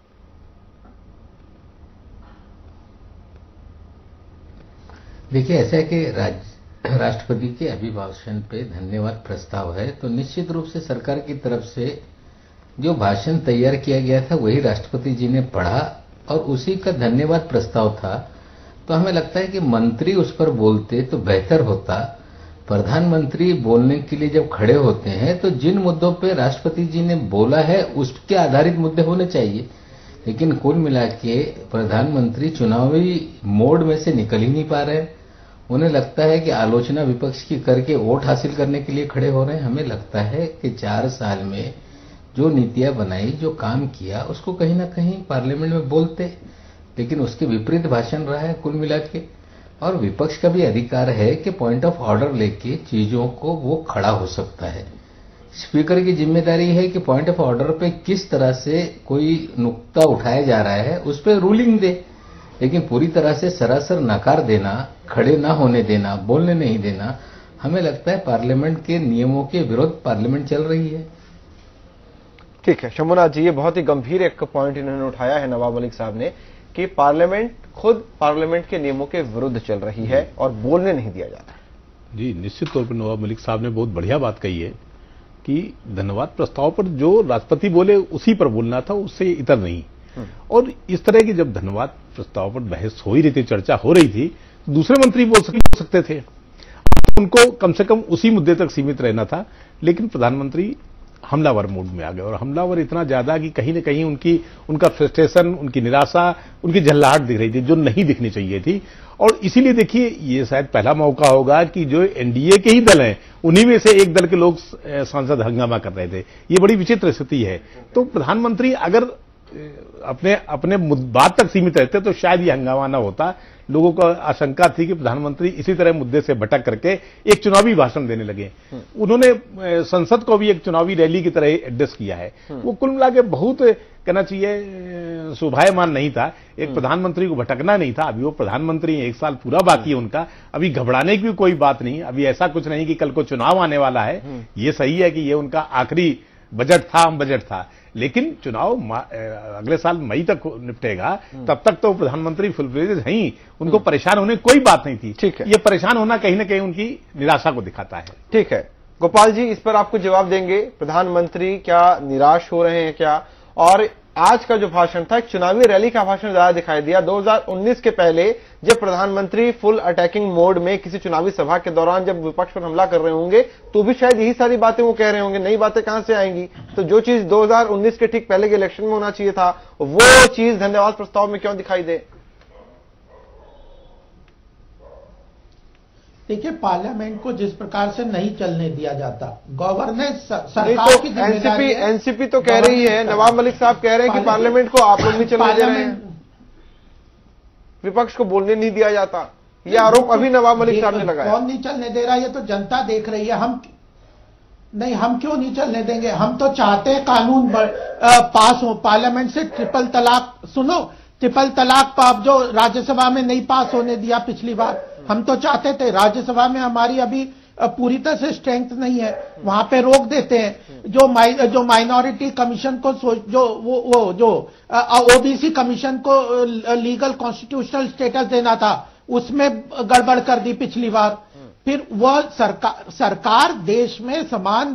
देखिए, ऐसा है कि राष्ट्रपति के अभिभाषण पे धन्यवाद प्रस्ताव है, तो निश्चित रूप से सरकार की तरफ से जो भाषण तैयार किया गया था वही राष्ट्रपति जी ने पढ़ा और उसी का धन्यवाद प्रस्ताव था। तो हमें लगता है कि मंत्री उस पर बोलते तो बेहतर होता। प्रधानमंत्री बोलने के लिए जब खड़े होते हैं तो जिन मुद्दों पे राष्ट्रपति जी ने बोला है उसके आधारित मुद्दे होने चाहिए, लेकिन कुल मिला के प्रधानमंत्री चुनावी मोड में से निकल ही नहीं पा रहे। उन्हें लगता है कि आलोचना विपक्ष की करके वोट हासिल करने के लिए खड़े हो रहे हैं। हमें लगता है कि चार साल में जो नीतियां बनाई, जो काम किया, उसको कहीं ना कहीं पार्लियामेंट में बोलते, लेकिन उसके विपरीत भाषण रहा है कुल मिला के। और विपक्ष का भी अधिकार है कि पॉइंट ऑफ ऑर्डर लेके चीजों को वो खड़ा हो सकता है। स्पीकर की जिम्मेदारी है कि पॉइंट ऑफ ऑर्डर पे किस तरह से कोई नुक्ता उठाया जा रहा है उस पर रूलिंग दे, लेकिन पूरी तरह से सरासर नकार देना, खड़े ना होने देना, बोलने नहीं देना, हमें लगता है पार्लियामेंट के नियमों के विरुद्ध पार्लियामेंट चल रही है। ठीक है शंभुनाथ जी, ये बहुत ही गंभीर एक पॉइंट इन्होंने उठाया है नवाब मलिक साहब ने कि पार्लियामेंट खुद पार्लियामेंट के नियमों के विरुद्ध चल रही है और बोलने नहीं दिया जाता है। जी निश्चित तौर पर नवाब मलिक साहब ने बहुत बढ़िया बात कही है कि धन्यवाद प्रस्ताव पर जो राष्ट्रपति बोले उसी पर बोलना था, उससे इतर नहीं। और इस तरह की जब धन्यवाद प्रस्ताव पर बहस हो ही रही थी, चर्चा हो रही थी, तो दूसरे मंत्री बोल सकते थे, उनको कम से कम उसी मुद्दे तक सीमित रहना था। लेकिन प्रधानमंत्री हमलावर मोड में आ गए और हमलावर इतना ज्यादा कि कहीं न कहीं उनकी उनका फ्रस्ट्रेशन, उनकी निराशा, उनकी झल्लाहट दिख रही थी जो नहीं दिखनी चाहिए थी। और इसीलिए देखिए ये शायद पहला मौका होगा कि जो एनडीए के ही दल हैं उन्हीं में से एक दल के लोग सांसद हंगामा कर रहे थे। ये बड़ी विचित्र स्थिति है। तो प्रधानमंत्री अगर अपने अपने बात तक सीमित रहते तो शायद ये हंगामा न होता। लोगों को आशंका थी कि प्रधानमंत्री इसी तरह मुद्दे से भटक करके एक चुनावी भाषण देने लगे। उन्होंने संसद को भी एक चुनावी रैली की तरह एड्रेस किया है। वो कुल मिला के बहुत कहना चाहिए शोभायमान नहीं था। एक प्रधानमंत्री को भटकना नहीं था। अभी वो प्रधानमंत्री एक साल पूरा बाकी है उनका, अभी घबराने की भी कोई बात नहीं। अभी ऐसा कुछ नहीं कि कल को चुनाव आने वाला है। ये सही है कि ये उनका आखिरी बजट था, हम बजट था, लेकिन चुनाव अगले साल मई तक निपटेगा, तब तक तो प्रधानमंत्री फुल फ्लेजेड हैं ही, उनको परेशान होने कोई बात नहीं थी। ठीक है, ये परेशान होना कहीं ना कहीं उनकी निराशा को दिखाता है। ठीक है गोपाल जी, इस पर आपको जवाब देंगे। प्रधानमंत्री क्या निराश हो रहे हैं क्या? और आज का जो भाषण था एक चुनावी रैली का भाषण ज्यादा दिखाई दिया। दो हज़ार उन्नीस के पहले जब प्रधानमंत्री फुल अटैकिंग मोड में किसी चुनावी सभा के दौरान जब विपक्ष पर हमला कर रहे होंगे तो भी शायद यही सारी बातें वो कह रहे होंगे, नई बातें कहां से आएंगी? तो जो चीज दो हज़ार उन्नीस के ठीक पहले के इलेक्शन में होना चाहिए था वो चीज धन्यवाद प्रस्ताव में क्यों दिखाई दे? देखिए, पार्लियामेंट को जिस प्रकार से नहीं चलने दिया जाता, गवर्नेंस सरकार तो की जिम्मेदारी है। एनसीपी तो कह रही है, नवाब मलिक साहब कह रहे हैं कि पार्लियामेंट को आप लोग नहीं चलने दे रहे हैं, विपक्ष को बोलने नहीं दिया जाता। यह आरोप अभी नवाब मलिक साहब ने लगाया। कौन नहीं चलने दे रहा, ये तो जनता देख रही है। हम नहीं, हम क्यों नहीं चलने देंगे? हम तो चाहते हैं कानून पास हो, पार्लियामेंट से ट्रिपल तलाक, सुनो, ट्रिपल तलाक पाप जो राज्यसभा में नहीं पास होने दिया पिछली बार, हम तो चाहते थे। राज्यसभा में हमारी अभी पूरी तरह से स्ट्रेंथ नहीं है, वहां पे रोक देते हैं। जो माइ, जो माइनॉरिटी कमीशन को जो वो वो जो ओबीसी कमीशन को लीगल कॉन्स्टिट्यूशनल स्टेटस देना था, उसमें गड़बड़ कर दी पिछली बार। फिर वह सरकार सरकार देश में समान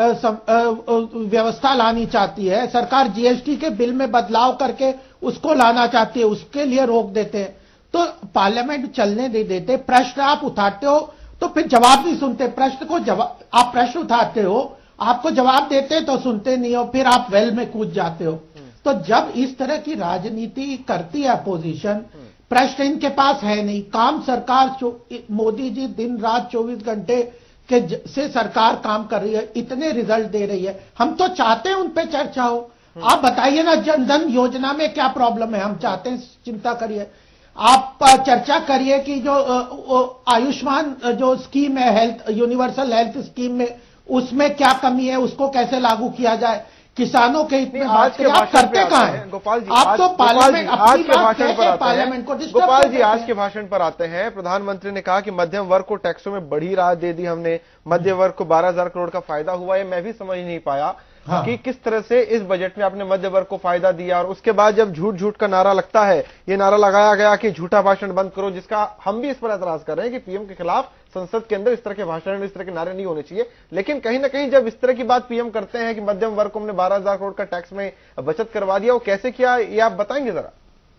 व्यवस्था लानी चाहती है। सरकार जीएसटी के बिल में बदलाव करके उसको लाना चाहती है, उसके लिए रोक देते हैं। तो पार्लियामेंट चलने नहीं देते। प्रश्न आप उठाते हो तो फिर जवाब नहीं सुनते। प्रश्न को जवाब, आप प्रश्न उठाते हो, आपको जवाब देते तो सुनते नहीं हो, फिर आप वेल में कूद जाते हो। तो जब इस तरह की राजनीति करती है अपोजिशन, प्रश्न इनके पास है नहीं, काम सरकार, मोदी जी दिन रात चौबीस घंटे के से सरकार काम कर रही है, इतने रिजल्ट दे रही है। हम तो चाहते हैं उन पे चर्चा हो। आप बताइए ना, जनधन योजना में क्या प्रॉब्लम है? हम चाहते हैं चिंता करिए, आप चर्चा करिए कि जो आयुष्मान जो स्कीम है, हेल्थ यूनिवर्सल हेल्थ स्कीम में, उसमें क्या कमी है, उसको कैसे लागू किया जाए। किसानों के हित में बात करें, आप करते कहां हैं? गोपाल जी, आप तो पार्लियामेंट आज के भाषण पर पार्लियामेंट को डिस्टर्ब। गोपाल जी आज के भाषण पर आते हैं। प्रधानमंत्री ने कहा कि मध्यम वर्ग को टैक्सों में बड़ी राहत दे दी हमने, मध्य वर्ग को बारह हजार करोड़ का फायदा हुआ। ये मैं भी समझ नहीं पाया हाँ। कि किस तरह से इस बजट में आपने मध्य वर्ग को फायदा दिया। और उसके बाद जब झूठ झूठ का नारा लगता है, ये नारा लगाया गया कि झूठा भाषण बंद करो, जिसका हम भी इस पर एतराज कर रहे हैं कि पीएम के खिलाफ संसद के अंदर इस तरह के भाषण, इस तरह के नारे नहीं होने चाहिए। लेकिन कहीं ना कहीं जब इस तरह की बात पीएम करते हैं कि मध्यम वर्ग को हमने बारह हजार करोड़ का टैक्स में बचत करवा दिया, वो कैसे किया ये आप बताएंगे जरा?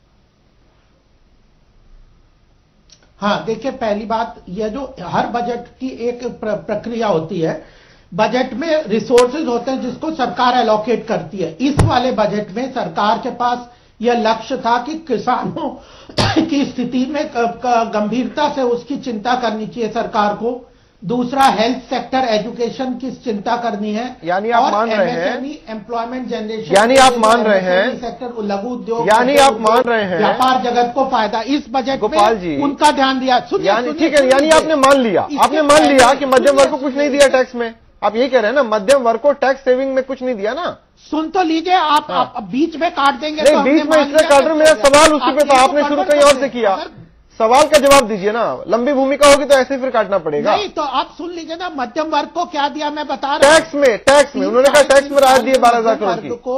हाँ, देखिए, पहली बात, यह जो हर बजट की एक प्र, प्रक्रिया होती है। बजट में रिसोर्सेज होते हैं जिसको सरकार एलोकेट करती है। इस वाले बजट में सरकार के पास यह लक्ष्य था कि किसानों की स्थिति में गंभीरता से उसकी चिंता करनी चाहिए सरकार को। दूसरा, हेल्थ सेक्टर, एजुकेशन की चिंता करनी है। यानी आप मान रहे हैं एम्प्लॉयमेंट जनरेशन, यानी आप मान रहे हैं सेक्टर, लघु उद्योग, यानी आप मान रहे हैं व्यापार जगत को फायदा। इस बजट गोपाल जी में उनका ध्यान दिया। यानी ठीक है, यानी आपने मान लिया, आपने मान लिया कि मध्यम वर्ग को कुछ नहीं दिया टैक्स में। आप ये कह रहे हैं ना, मध्यम वर्ग को टैक्स सेविंग में कुछ नहीं दिया ना? सुन तो लीजिए आप, हाँ। आप बीच में काट देंगे नहीं, तो बीच में इसलिए काट रहे हो, मेरा सवाल उसी पे था, आपने शुरू कहीं और से किया। सवाल का जवाब दीजिए ना, लंबी भूमिका होगी तो ऐसे फिर काटना पड़ेगा। नहीं तो आप सुन लीजिए ना, मध्यम वर्ग को क्या दिया मैं बता रहा हूं। टैक्स में, टैक्स में उन्होंने कहा टैक्स में राहत दिए बारह हजार करोड़ की को,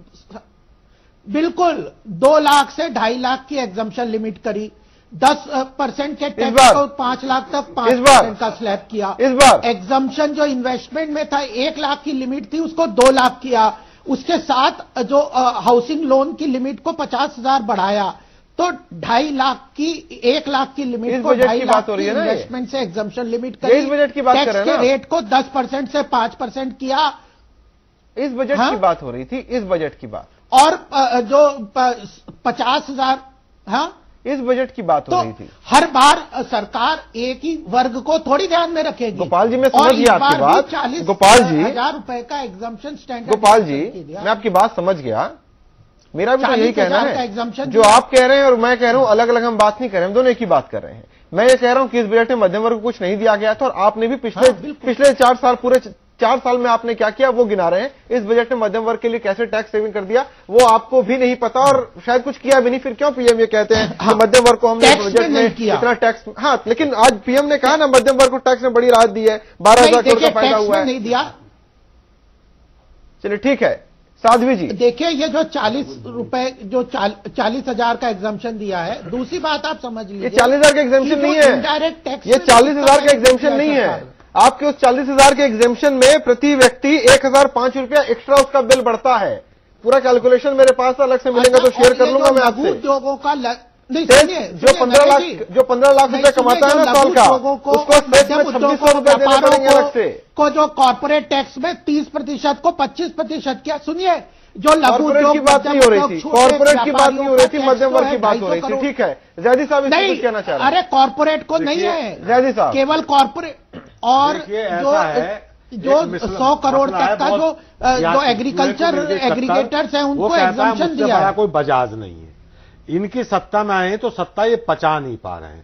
बिल्कुल दो लाख से ढाई लाख की एग्जम्पशन लिमिट करी, दस परसेंट के टैक्स को पांच लाख तक पांच परसेंट का स्लैब किया। इस बार एग्जम्पशन जो इन्वेस्टमेंट में था एक लाख की लिमिट थी उसको दो लाख किया, उसके साथ जो हाउसिंग लोन की लिमिट को पचास हजार बढ़ाया, तो ढाई लाख की एक लाख की लिमिट को ढाई लाख की इन्वेस्टमेंट से एग्जम्पशन लिमिट करी। इस बजट की बात कर रहे हैं ना, टैक्स के रेट को दस परसेंट से पांच परसेंट किया। इस बजट हाँ? की बात हो रही थी, इस बजट की बात। और जो पचास हजार हाँ इस बजट की बात तो हो रही थी। हर बार सरकार एक ही वर्ग को थोड़ी ध्यान में रखेगी। गोपाल जी मैं समझ गया आपकी बात। चालीस गोपाल जी हजार रुपए का एग्जम्पशन स्टैंडर्ड। गोपाल जी मैं आपकी बात समझ गया, मेरा भी तो यही कहना है, जो दिया। आप कह रहे हैं और मैं कह रहा हूं अलग अलग हम बात नहीं कर रहे हैं, हम दोनों एक ही बात कर रहे हैं। मैं ये कह रहा हूं कि इस बजट में मध्यम वर्ग को कुछ नहीं दिया गया था और आपने भी पिछले हाँ, पिछले चार साल पूरे चार साल में आपने क्या किया वो गिना रहे हैं। इस बजट में मध्यम वर्ग के लिए कैसे टैक्स सेविंग कर दिया वो आपको भी नहीं पता और शायद कुछ किया भी नहीं। फिर क्यों पीएम ये कहते हैं हाँ, कि मध्यम वर्ग को हमने बजट में इतना टैक्स, हाँ लेकिन आज पीएम ने कहा ना मध्यम वर्ग को टैक्स में बड़ी राहत दी है, बारह हजार करोड़ का फायदा हुआ है। नहीं दिया, चलिए ठीक है। साध्वी जी देखिए ये जो चालीस रुपए जो चालीस हजार का एग्जाम्पशन दिया है, दूसरी बात आप समझ लीजिए, ये चालीस हजार का एग्जाम्पशन नहीं है, इनडायरेक्ट टैक्स ये चालीस हजार का एग्जाम्पशन नहीं है। आपके उस चालीस हजार के एग्जाम्पशन में प्रति व्यक्ति एक हजार पांच रुपया एक्स्ट्रा उसका बिल बढ़ता है। पूरा कैलकुलेशन मेरे पास अलग से मिलेगा तो शेयर कर लूंगा मैं आपसे। उद्योगों का जो पंद्रह लाख जो पंद्रह लाख रुपया कमाता है ना साल का, उसको सेस में छब्बीस सौ रुपए देने पड़ेंगे अलग से। को जो कॉर्पोरेट टैक्स में तीस प्रतिशत को पच्चीस प्रतिशत क्या, सुनिए जो लघु कॉर्पोरेट की बात नहीं हो रही थी, कॉर्पोरेट की बात नहीं हो रही थी, मध्यम वर्ग की बात हो रही थी। ठीक है जैदी साहब इसमें कुछ कहना चाह रहे हैं। अरे कॉर्पोरेट को नहीं है जैदी साहब, केवल कॉर्पोरेट और जो जो सौ करोड़ तक का जो जो एग्रीकल्चर एग्रीगेटर्स हैं उनको एग्जम्पशन दिया है। कोई बजाज नहीं है, इनकी सत्ता में आए तो सत्ता ये पचा नहीं पा रहे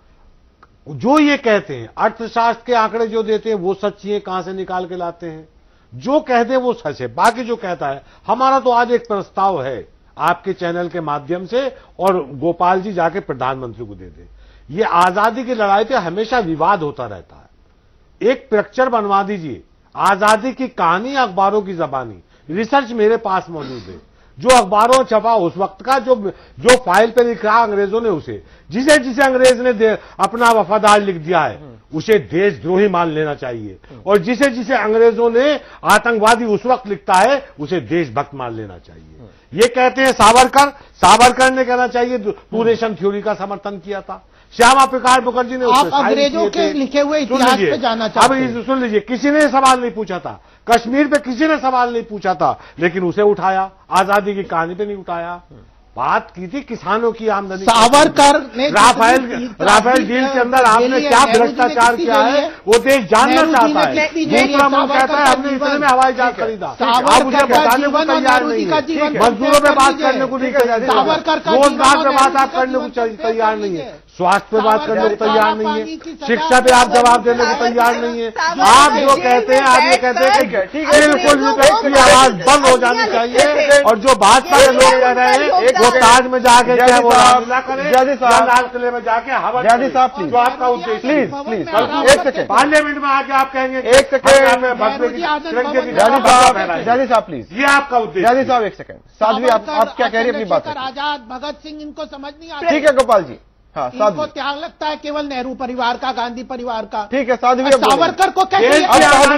हैं। जो ये कहते हैं अर्थशास्त्र के आंकड़े जो देते हैं वो सच्ची है, कहां से निकाल के लाते हैं, जो कहते हैं वो सच है, बाकी जो कहता है। हमारा तो आज एक प्रस्ताव है आपके चैनल के माध्यम से, और गोपाल जी जाके प्रधानमंत्री को दे दे। ये आजादी की लड़ाई पे हमेशा विवाद होता रहता है, एक पिक्चर बनवा दीजिए आजादी की कहानी अखबारों की जबानी, रिसर्च मेरे पास मौजूद है, जो अखबारों छपा उस वक्त का, जो जो फाइल पे लिखा अंग्रेजों ने उसे, जिसे जिसे अंग्रेज ने अपना वफादार लिख दिया है उसे देशद्रोही मान लेना चाहिए, और जिसे जिसे अंग्रेजों ने आतंकवादी उस वक्त लिखता है उसे देशभक्त मान लेना चाहिए। ये कहते हैं सावरकर, सावरकर ने कहना चाहिए टू नेशन थ्योरी का समर्थन किया था, श्यामा प्रसाद मुखर्जी ने आप अंग्रेजों के लिखे हुए इतिहास पे जाना चाहते हैं। अब सुन लीजिए, किसी ने सवाल नहीं पूछा था, कश्मीर पे किसी ने सवाल नहीं पूछा था, लेकिन उसे उठाया, आजादी की कहानी पे नहीं उठाया। बात की थी किसानों की आमदनी, सावरकर ने राफेल राफेल डील के अंदर आपने क्या भ्रष्टाचार किया है वो देश जानना चाहता है। दूसरा मुल्क कहता है हमने इतने में हवाई जहाज खरीदा, आप मुझे बताने को तैयार नहीं है, मजदूरों पे बात करने को नहीं तैयार, रोजगार पे बात आप करने को तैयार नहीं है, स्वास्थ्य पे बात करने को तैयार नहीं है, शिक्षा पे आप जवाब देने को तैयार नहीं है। आप जो कहते हैं आप ये कहते हैं कि बिल्कुल विपक्ष की आवाज बंद हो जानी चाहिए, और जो भाजपा के लोग कह रहे हैं वो ताज में जाके क्या वो रामलीला करें, लाल किले में जाके हवा। जैदी साहब प्लीज, जो आपका उद्देश्य, प्लीज प्लीज एक सेकंड, पार्लियामेंट में आके आप कहेंगे एक सेकंड में भगवे की तिरंगे की जैदी साहब, जैदी साहब प्लीज, ये आपका उद्देश्य। जैदी साहब एक सेकंड, साध्वी आप आप क्या कह रही है अपनी बात? आजाद, भगत सिंह, इनको समझ नहीं आता। ठीक है गोपाल जी, हाँ इनको त्याग लगता है केवल नेहरू परिवार का, गांधी परिवार का। ठीक है साध्वी, सावरकर को कैसे जैदी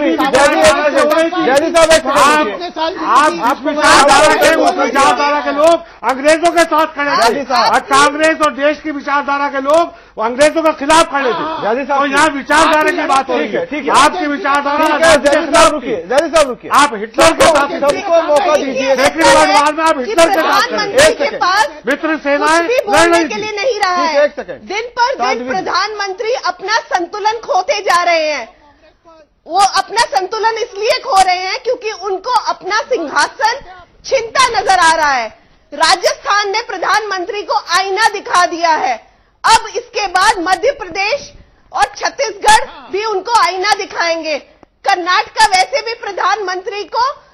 साहब आप विचारधारा के विचारधारा के लोग अंग्रेजों के साथ खड़े थे, और कांग्रेस और देश की विचारधारा के लोग अंग्रेजों के खिलाफ खड़े थे। जैदी साहब तो यहाँ विचारधारा की बात हो रही है, ठीक है आपकी विचारधारा। जैदी साहब रुकिए, जैदी साहब रुकिए, आप हिटलर के साथ, सबको मौका दीजिए, लेकिन बाद में आप हिटलर के साथ मित्र सेनाएं बोलने के लिए नहीं रहा है। एक सेकंड, दिन पर दिन प्रधानमंत्री अपना संतुलन खोते जा रहे हैं। वो अपना संतुलन इसलिए खो रहे हैं क्योंकि उनको अपना सिंहासन छिनता नजर आ रहा है। राजस्थान ने प्रधानमंत्री को आईना दिखा दिया है, अब इसके बाद मध्य प्रदेश और छत्तीसगढ़ भी उनको आईना दिखाएंगे। कर्नाटक वैसे भी प्रधानमंत्री को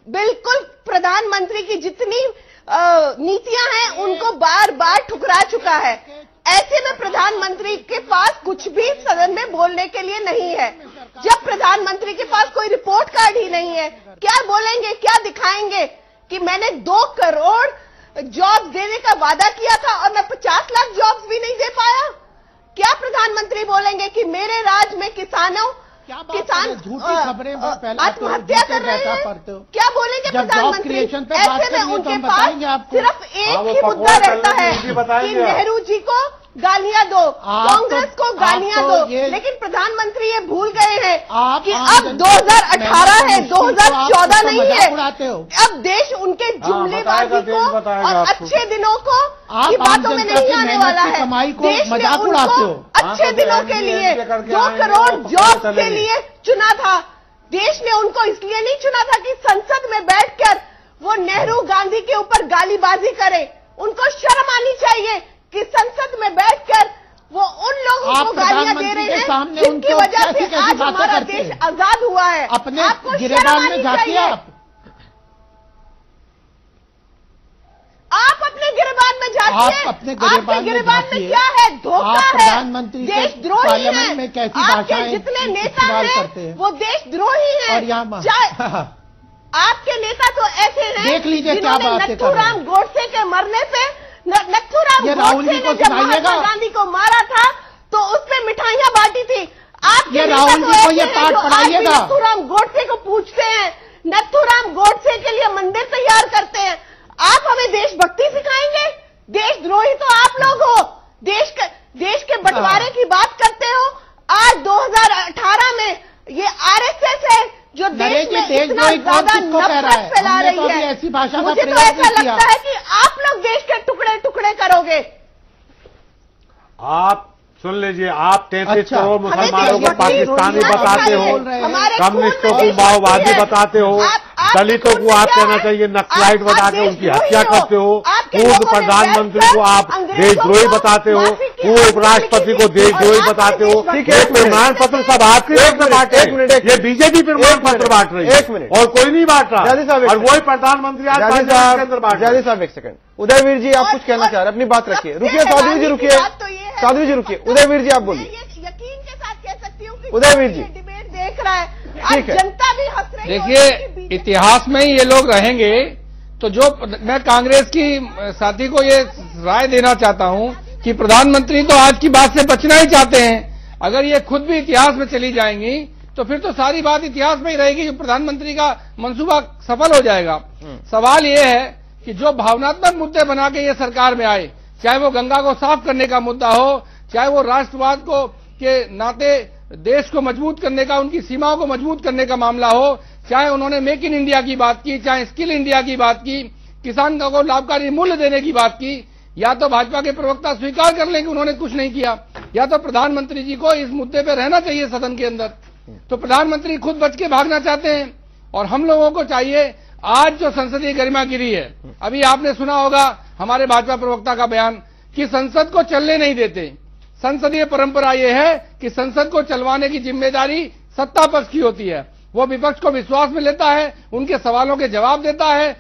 बिल्कुल प्रधानमंत्री की जितनी नीतियां हैं उनको बार बार ठुकरा चुका है। ऐसे में प्रधानमंत्री के पास कुछ भी सदन में बोलने के लिए नहीं है। जब प्रधानमंत्री के पास कोई रिपोर्ट कार्ड ही नहीं है, क्या बोलेंगे, क्या दिखाएंगे कि मैंने दो करोड़ जॉब देने का वादा किया था और मैं पचास लाख जॉब्स भी नहीं दे पाया? क्या प्रधानमंत्री बोलेंगे कि मेरे राज्य में किसानों किसान झूठी खबरें आत्महत्या कर रहे हैं? क्या बोलेंगे प्रधानमंत्री? ऐसे में उनके पास सिर्फ एक ही मुद्दा रहता है कि नेहरू जी को गालियां दो, कांग्रेस को गालियां दो, लेकिन प्रधानमंत्री ये भूल गए हैं कि अब दो हज़ार अठारह है, दो हज़ार चौदह नहीं है। अब देश उनके जुमलेबाजी को और अच्छे दिनों को की बातों में नहीं आने वाला है। देश ने उनको अच्छे दिनों के लिए दो करोड़ जॉब के लिए चुना था। देश ने उनको इसलिए नहीं चुना था कि संसद में बैठकर वो नेहरू गांधी के ऊपर गालीबाजी करे। उनको शर्म आनी चाहिए कि संसद में बैठकर वो उन लोगों को गालियां दे रहे हैं जिनकी वजह से आज हमारा देश आजाद हुआ है। अपने गिरेबान में जाती है आप आप अपने गिरेबान में जाती है। अपने गिरेबान में गिरेबान में क्या है? धोखा है, प्रधानमंत्री देशद्रोही है। में कैसी आपके जितने नेता हैं वो देशद्रोही हैं। और यहाँ आपके नेता तो ऐसे हैं देख लीजिए क्या बात है। नथुराम गोडसे के मरने पे नथुराम गोडसे ने जब महात्मा गांधी को मारा था तो उसमें मिठाइयां बांटी थी। आपके राहुल जी को ये पाठ पढ़ाइएगा। नथुराम गोडसे को पूछते हैं, नथुराम गोडसे के लिए मंदिर तैयार करते हैं। आप हमें देशभक्ति सिखाएंगे? देशद्रोही तो आप लोग हो। देश के देश के बंटवारे की बात करते हो। आज दो हज़ार अठारह में ये आरएसएस है जो देश में इतना ज्यादा नफरत फैला रही है। ऐसी भाषा मुझे तो ऐसा लगता है कि आप लोग देश के टुकड़े टुकड़े करोगे। आप सुन लीजिए, आप तैंतीस करोड़ मुसलमानों को पाकिस्तानी बताते हो, कम्युनिस्टों को माओवादी बताते हो, दलितों को आप कहना चाहिए नक्सलाइट बता के उनकी हत्या करते हो, पूर्व प्रधानमंत्री को आप देशद्रोही बताते हो, पूर्व उपराष्ट्रपति को देशद्रोही बताते हो। ये प्रमाण पत्र सब आपके बांटे, ये बीजेपी प्रमाण पत्र बांट रही है और कोई नहीं बांट रहा। और वही प्रधानमंत्री आज के अंदर बांट रहे। साहब एक सेकंड, उदयवीर जी आप कुछ कहना चाह रहे हैं, अपनी बात रखिए। रुकिए साध्वी जी, रुकिए साध्वी जी, रुकिए। उदयवीर जी आप बोलिए। यकीन के साथ कह सकती हूँ कि उदयवीर जी डिबेट देख रहा है, ठीक है, जनता भी हंस रही है। देखिए, इतिहास में ही ये लोग रहेंगे। तो जो मैं कांग्रेस की साथी को ये राय देना चाहता हूं कि प्रधानमंत्री तो आज की बात से बचना ही चाहते हैं। अगर ये खुद भी इतिहास में चली जाएंगी तो फिर तो सारी बात इतिहास में ही रहेगी कि प्रधानमंत्री का मंसूबा सफल हो जाएगा। सवाल ये है कि जो भावनात्मक मुद्दे बना के ये सरकार में आए, चाहे वो गंगा को साफ करने का मुद्दा हो, चाहे वो राष्ट्रवाद को के नाते देश को मजबूत करने का, उनकी सीमाओं को मजबूत करने का मामला हो, चाहे उन्होंने मेक इन इंडिया की बात की, चाहे स्किल इंडिया की बात की, किसान को लाभकारी मूल्य देने की बात की, या तो भाजपा के प्रवक्ता स्वीकार कर लें कि उन्होंने कुछ नहीं किया, या तो प्रधानमंत्री जी को इस मुद्दे पर रहना चाहिए सदन के अंदर। तो प्रधानमंत्री खुद बच के भागना चाहते हैं और हम लोगों को चाहिए। आज जो संसदीय गरिमा गिरी है, अभी आपने सुना होगा हमारे भाजपा प्रवक्ता का बयान कि संसद को चलने नहीं देते। संसदीय परंपरा यह है कि संसद को चलवाने की जिम्मेदारी सत्ता पक्ष की होती है। वो विपक्ष को विश्वास में लेता है, उनके सवालों के जवाब देता है,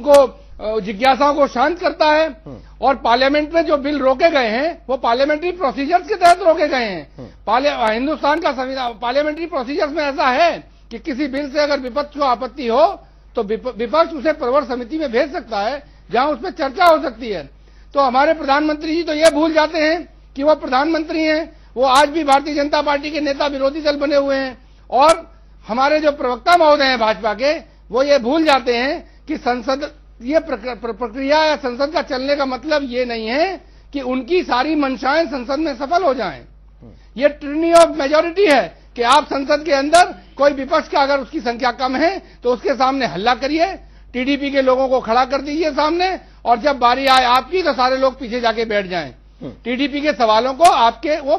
उनको जिज्ञासाओं को शांत करता है। और पार्लियामेंट में जो बिल रोके गए हैं वो पार्लियामेंट्री प्रोसीजर्स के तहत रोके गए हैं। हिंदुस्तान का संविधान पार्लियामेंट्री प्रोसीजर्स में ऐसा है कि किसी बिल से अगर विपक्ष को आपत्ति हो तो विपक्ष उसे प्रवर समिति में भेज सकता है जहां उसमें चर्चा हो सकती है। तो हमारे प्रधानमंत्री जी तो ये भूल जाते हैं कि वो प्रधानमंत्री हैं। वो आज भी भारतीय जनता पार्टी के नेता विरोधी दल बने हुए हैं। और हमारे जो प्रवक्ता महोदय हैं भाजपा के, वो ये भूल जाते हैं कि संसद ये प्रक्रिया या संसद का चलने का मतलब ये नहीं है कि उनकी सारी मंशाएं संसद में सफल हो जाएं। ये ट्रिनी ऑफ मेजोरिटी है कि आप संसद के अंदर कोई विपक्ष का अगर उसकी संख्या कम है तो उसके सामने हल्ला करिए, टीडीपी के लोगों को खड़ा कर दीजिए सामने, और जब बारी आए आपकी तो सारे लोग पीछे जाके बैठ जाएं। टीडीपी के सवालों को आपके वो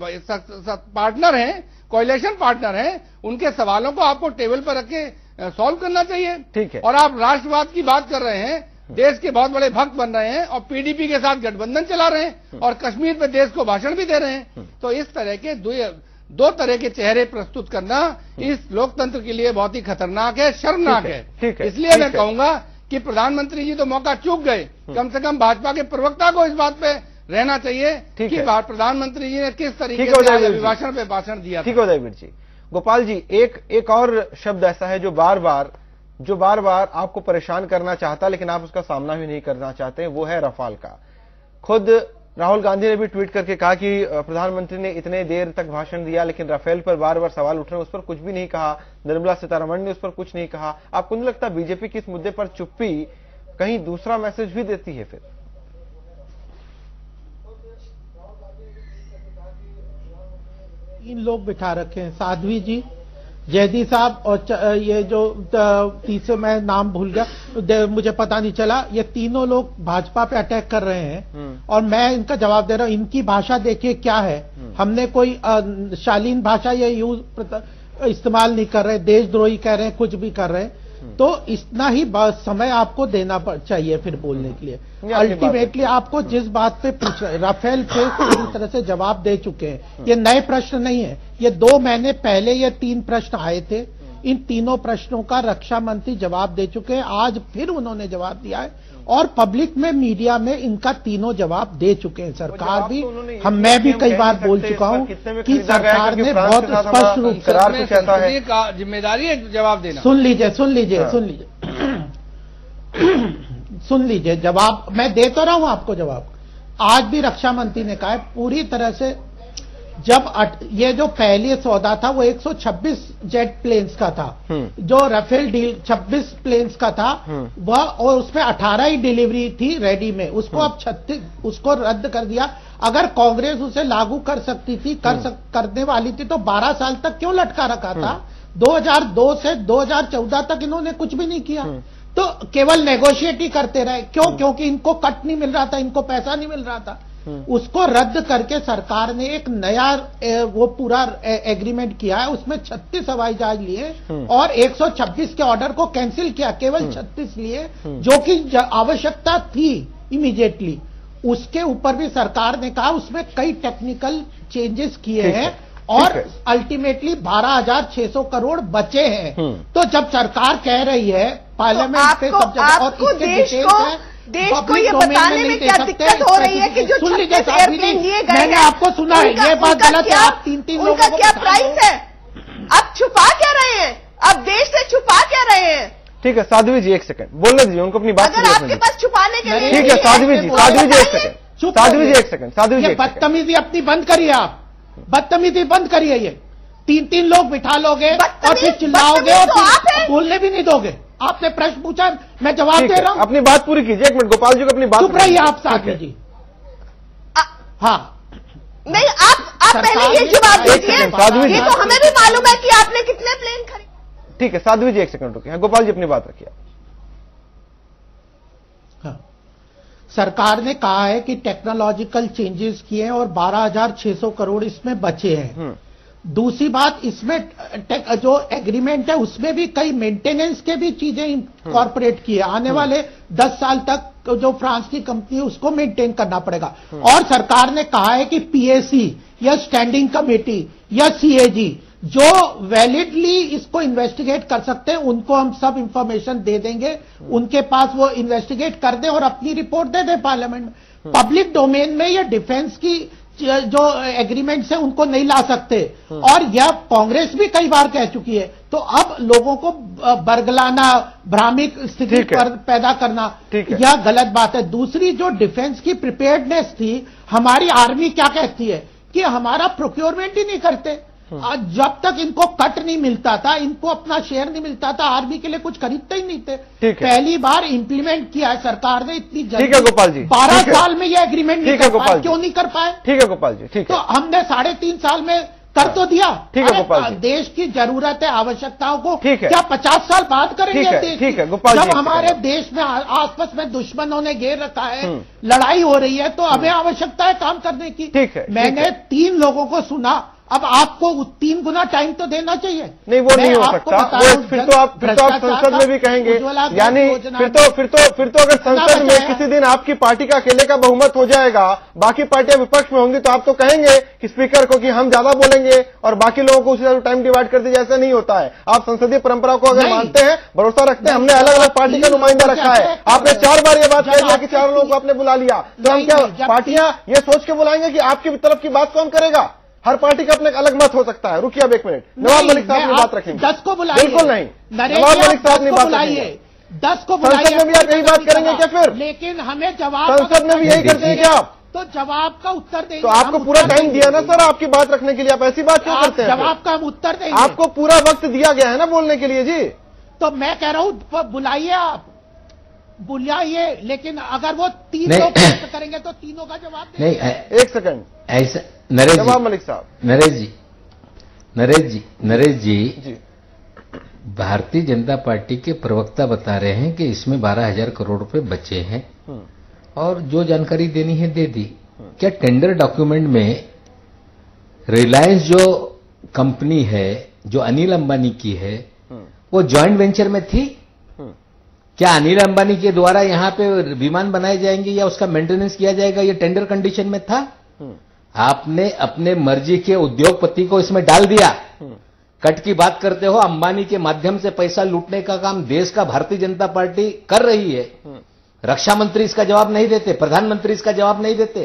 पार्टनर हैं, कोalition पार्टनर हैं, उनके सवालों को आपको टेबल पर रख के सॉल्व करना चाहिए। ठीक है। और आप राष्ट्रवाद की बात कर रहे हैं, देश के बहुत बड़े भक्त बन रहे हैं और पीडीपी के साथ गठबंधन चला रहे हैं और कश्मीर में देश को भाषण भी दे रहे हैं। तो इस तरह के दो तरह के चेहरे प्रस्तुत करना इस लोकतंत्र के लिए बहुत ही खतरनाक है, शर्मनाक है, है, है इसलिए मैं कहूंगा कि प्रधानमंत्री जी तो मौका चूक गए, कम से कम भाजपा के प्रवक्ता को इस बात पे रहना चाहिए कि प्रधानमंत्री जी ने किस तरीके से अभिभाषण पे भाषण दिया। ठीक है उदयवीर जी। गोपाल जी, एक एक और शब्द ऐसा है जो बार बार जो बार बार आपको परेशान करना चाहता लेकिन आप उसका सामना भी नहीं करना चाहते, वो है रफाल का। खुद राहुल गांधी ने भी ट्वीट करके कहा कि प्रधानमंत्री ने इतने देर तक भाषण दिया लेकिन राफेल पर बार बार सवाल उठ रहे हैं, उस पर कुछ भी नहीं कहा। निर्मला सीतारमण ने उस पर कुछ नहीं कहा। आपको नहीं लगता बीजेपी की इस मुद्दे पर चुप्पी कहीं दूसरा मैसेज भी देती है? फिर तीन लोग बिठा रखे हैं, साध्वी जी, जयदी साहब और ये जो तीसरे मैं नाम भूल गया, मुझे पता नहीं चला, ये तीनों लोग भाजपा पे अटैक कर रहे हैं और मैं इनका जवाब दे रहा हूं। इनकी भाषा देखिए क्या है, हमने कोई शालीन भाषा ये यूज इस्तेमाल नहीं कर रहे, देशद्रोही कह रहे हैं, कुछ भी कर रहे हैं, तो इतना ही समय आपको देना चाहिए फिर बोलने के लिए। अल्टीमेटली आपको जिस बात पे पूछ रहे, राफेल पे पूरी तरह से जवाब दे चुके हैं, ये नए प्रश्न नहीं है, ये दो महीने पहले ये तीन प्रश्न आए थे, इन तीनों प्रश्नों का रक्षा मंत्री जवाब दे चुके हैं, आज फिर उन्होंने जवाब दिया है और पब्लिक में मीडिया में इनका तीनों जवाब दे चुके हैं। सरकार भी, हम मैं भी कई बार बोल चुका हूं कि सरकार ने बहुत स्पष्ट रूप से जिम्मेदारी है जवाब देना। सुन लीजिए सुन लीजिए सुन लीजिए सुन लीजिए जवाब मैं दे तो रहा हूं आपको जवाब। आज भी रक्षा मंत्री ने कहा है पूरी तरह से, जब अट, ये जो पहले सौदा था वो एक सौ छब्बीस जेट प्लेन्स का था, जो राफेल डील छब्बीस प्लेन्स का था वह, और उसमें अठारह ही डिलीवरी थी रेडी में, उसको अब छत्तीस उसको रद्द कर दिया। अगर कांग्रेस उसे लागू कर सकती थी, कर सक, करने वाली थी, तो बारह साल तक क्यों लटका रखा था? दो हज़ार दो से दो हज़ार चौदह तक इन्होंने कुछ भी नहीं किया, तो केवल नेगोशिएट ही करते रहे। क्यों? क्योंकि इनको कट नहीं मिल रहा था, इनको पैसा नहीं मिल रहा था। उसको रद्द करके सरकार ने एक नया वो पूरा एग्रीमेंट किया है, उसमें छत्तीस हवाई जहाज लिए और एक सौ छब्बीस के ऑर्डर को कैंसिल किया, केवल छत्तीस लिए, जो कि आवश्यकता थी इमीडिएटली। उसके ऊपर भी सरकार ने कहा उसमें कई टेक्निकल चेंजेस किए हैं और अल्टीमेटली बारह हजार छह सौ करोड़ बचे हैं। तो जब सरकार कह रही है पार्लियामेंट पे सब जगह, और इसके डिटेल्स है, देश को ये बताने में क्या दिक्कत हो रही है कि जो छत्तीस एयरप्लेन लिए गए मैंने आपको सुना है, ये बात गलत है। आप तीन तीन लोगों को क्या प्राइस है? अब छुपा क्या रहे हैं? अब देश से छुपा क्या रहे हैं? ठीक है साध्वी जी, एक सेकंड बोलने दीजिए उनको अपनी बात। अगर आपके पास छुपाने के लिए ठीक है साध्वी जी, साध्वी जी एक सेकंड, साध्वी जी एक सेकंड, साध्वी जी बदतमीजी अपनी बंद करिए, आप बदतमीजी बंद करिए। ये तीन तीन लोग बिठा लोगे और फिर चिल्लाओगे और फिर बोलने भी नहीं दोगे। आपने प्रश्न पूछा, मैं जवाब दे रहा हूं। अपनी बात पूरी कीजिए, एक मिनट गोपाल जी को अपनी बात। चुप रहिए आप साथ जी। हाँ नहीं, आप आप पहले ये जवाब दीजिए, ये तो हमें भी मालूम है कि आपने कितने प्लेन खरीदे। ठीक है साध्वी जी एक सेकंड रुकिए, गोपाल जी अपनी बात रखिए। हाँ, सरकार ने कहा है कि टेक्नोलॉजिकल चेंजेस किए हैं और बारह हजार छह सौ करोड़ इसमें बचे हैं। दूसरी बात, इसमें जो एग्रीमेंट है उसमें भी कई मेंटेनेंस के भी चीजें इनकॉर्पोरेट की है। आने वाले दस साल तक जो फ्रांस की कंपनी है उसको मेंटेन करना पड़ेगा। और सरकार ने कहा है कि पीएसी या स्टैंडिंग कमेटी या सीएजी जो वैलिडली इसको इन्वेस्टिगेट कर सकते हैं उनको हम सब इंफॉर्मेशन दे देंगे, उनके पास वो इन्वेस्टिगेट कर दें और अपनी रिपोर्ट दे दें पार्लियामेंट में। पब्लिक डोमेन में या डिफेंस की जो एग्रीमेंट्स है उनको नहीं ला सकते, और यह कांग्रेस भी कई बार कह चुकी है। तो अब लोगों को बरगलाना, भ्रामिक स्थिति पर पैदा करना, यह गलत बात है। दूसरी जो डिफेंस की प्रिपेयर्डनेस थी, हमारी आर्मी क्या कहती है कि हमारा प्रोक्योरमेंट ही नहीं करते। जब तक इनको कट नहीं मिलता था, इनको अपना शेयर नहीं मिलता था, आर्मी के लिए कुछ खरीदते ही नहीं थे। पहली बार इंप्लीमेंट किया है सरकार ने इतनी जल्दी। ठीक है गोपाल जी, बारह साल में यह एग्रीमेंट नहीं कर पाए, क्यों नहीं कर पाए? ठीक है गोपाल जी, ठीक है। तो हमने साढ़े तीन साल में कर तो दिया। ठीक है गोपाल जी, देश की जरूरत है, आवश्यकताओं को ठीक है, क्या पचास साल बाद करेंगे? ठीक है गोपाल जी, जब हमारे देश में आपस में दुश्मनों ने घेर रखा है, लड़ाई हो रही है, तो हमें आवश्यकता है काम करने की। ठीक है, मैंने तीन लोगों को सुना अब आपको तीन गुना टाइम तो देना चाहिए। नहीं, वो नहीं हो सकता। वो फिर तो आप फिर तो आप संसद में भी कहेंगे, यानी फिर तो फिर तो फिर तो अगर संसद में किसी दिन आपकी पार्टी का अकेले का बहुमत हो जाएगा, बाकी पार्टियां विपक्ष में होंगी, तो आप तो कहेंगे कि स्पीकर को कि हम ज्यादा बोलेंगे और बाकी लोगों को उसी तरह टाइम डिवाइड कर दीजिए। ऐसा नहीं होता है। आप संसदीय परंपरा को अगर मानते हैं, भरोसा रखते हैं, हमने अलग अलग पार्टी का नुमाइंदा रखा है। आपने चार बार ये बात कह दिया कि चार लोगों को आपने बुला लिया, तो हम क्या पार्टियां ये सोच के बुलाएंगे कि आपकी तरफ की बात कौन करेगा? हर पार्टी का अपना अलग मत हो सकता है। रुकिए अब एक मिनट, नवाब मलिक साहब ने बात रखेंगे। दस को बुलाइए। बिल्कुल नहीं, नवाब मलिक साहब ने बात रखेंगे। दस को बुलाइए। संसद में भी आप यही बात करेंगे क्या फिर? लेकिन हमें जवाब, संसद में भी यही करते हैं क्या आप? तो जवाब का उत्तर देंगे। तो आपको पूरा टाइम दिया ना सर आपकी बात रखने के लिए, आप ऐसी बात क्यों करते हैं? जवाब का हम उत्तर देंगे। आपको पूरा वक्त दिया गया है ना बोलने के लिए जी। तो मैं कह रहा हूं बुलाइए, आप बुलाइए, लेकिन अगर वो तीन लोग प्रश्न करेंगे तो तीनों का जवाब नहीं। एक सेकंड, ऐसा नरेश जी, नवाब मलिक साहब, नरेश जी नरेश जी नरेश जी, जी भारतीय जनता पार्टी के प्रवक्ता बता रहे हैं कि इसमें बारह हजार करोड़ रुपए बचे हैं और जो जानकारी देनी है दे दी। क्या टेंडर डॉक्यूमेंट में रिलायंस जो कंपनी है जो अनिल अंबानी की है वो जॉइंट वेंचर में थी? क्या अनिल अंबानी के द्वारा यहां पे विमान बनाए जाएंगे या उसका मेंटेनेंस किया जाएगा, ये टेंडर कंडीशन में था? आपने अपने मर्जी के उद्योगपति को इसमें डाल दिया। कट की बात करते हो, अंबानी के माध्यम से पैसा लूटने का काम देश का भारतीय जनता पार्टी कर रही है। रक्षा मंत्री इसका जवाब नहीं देते, प्रधानमंत्री इसका जवाब नहीं देते।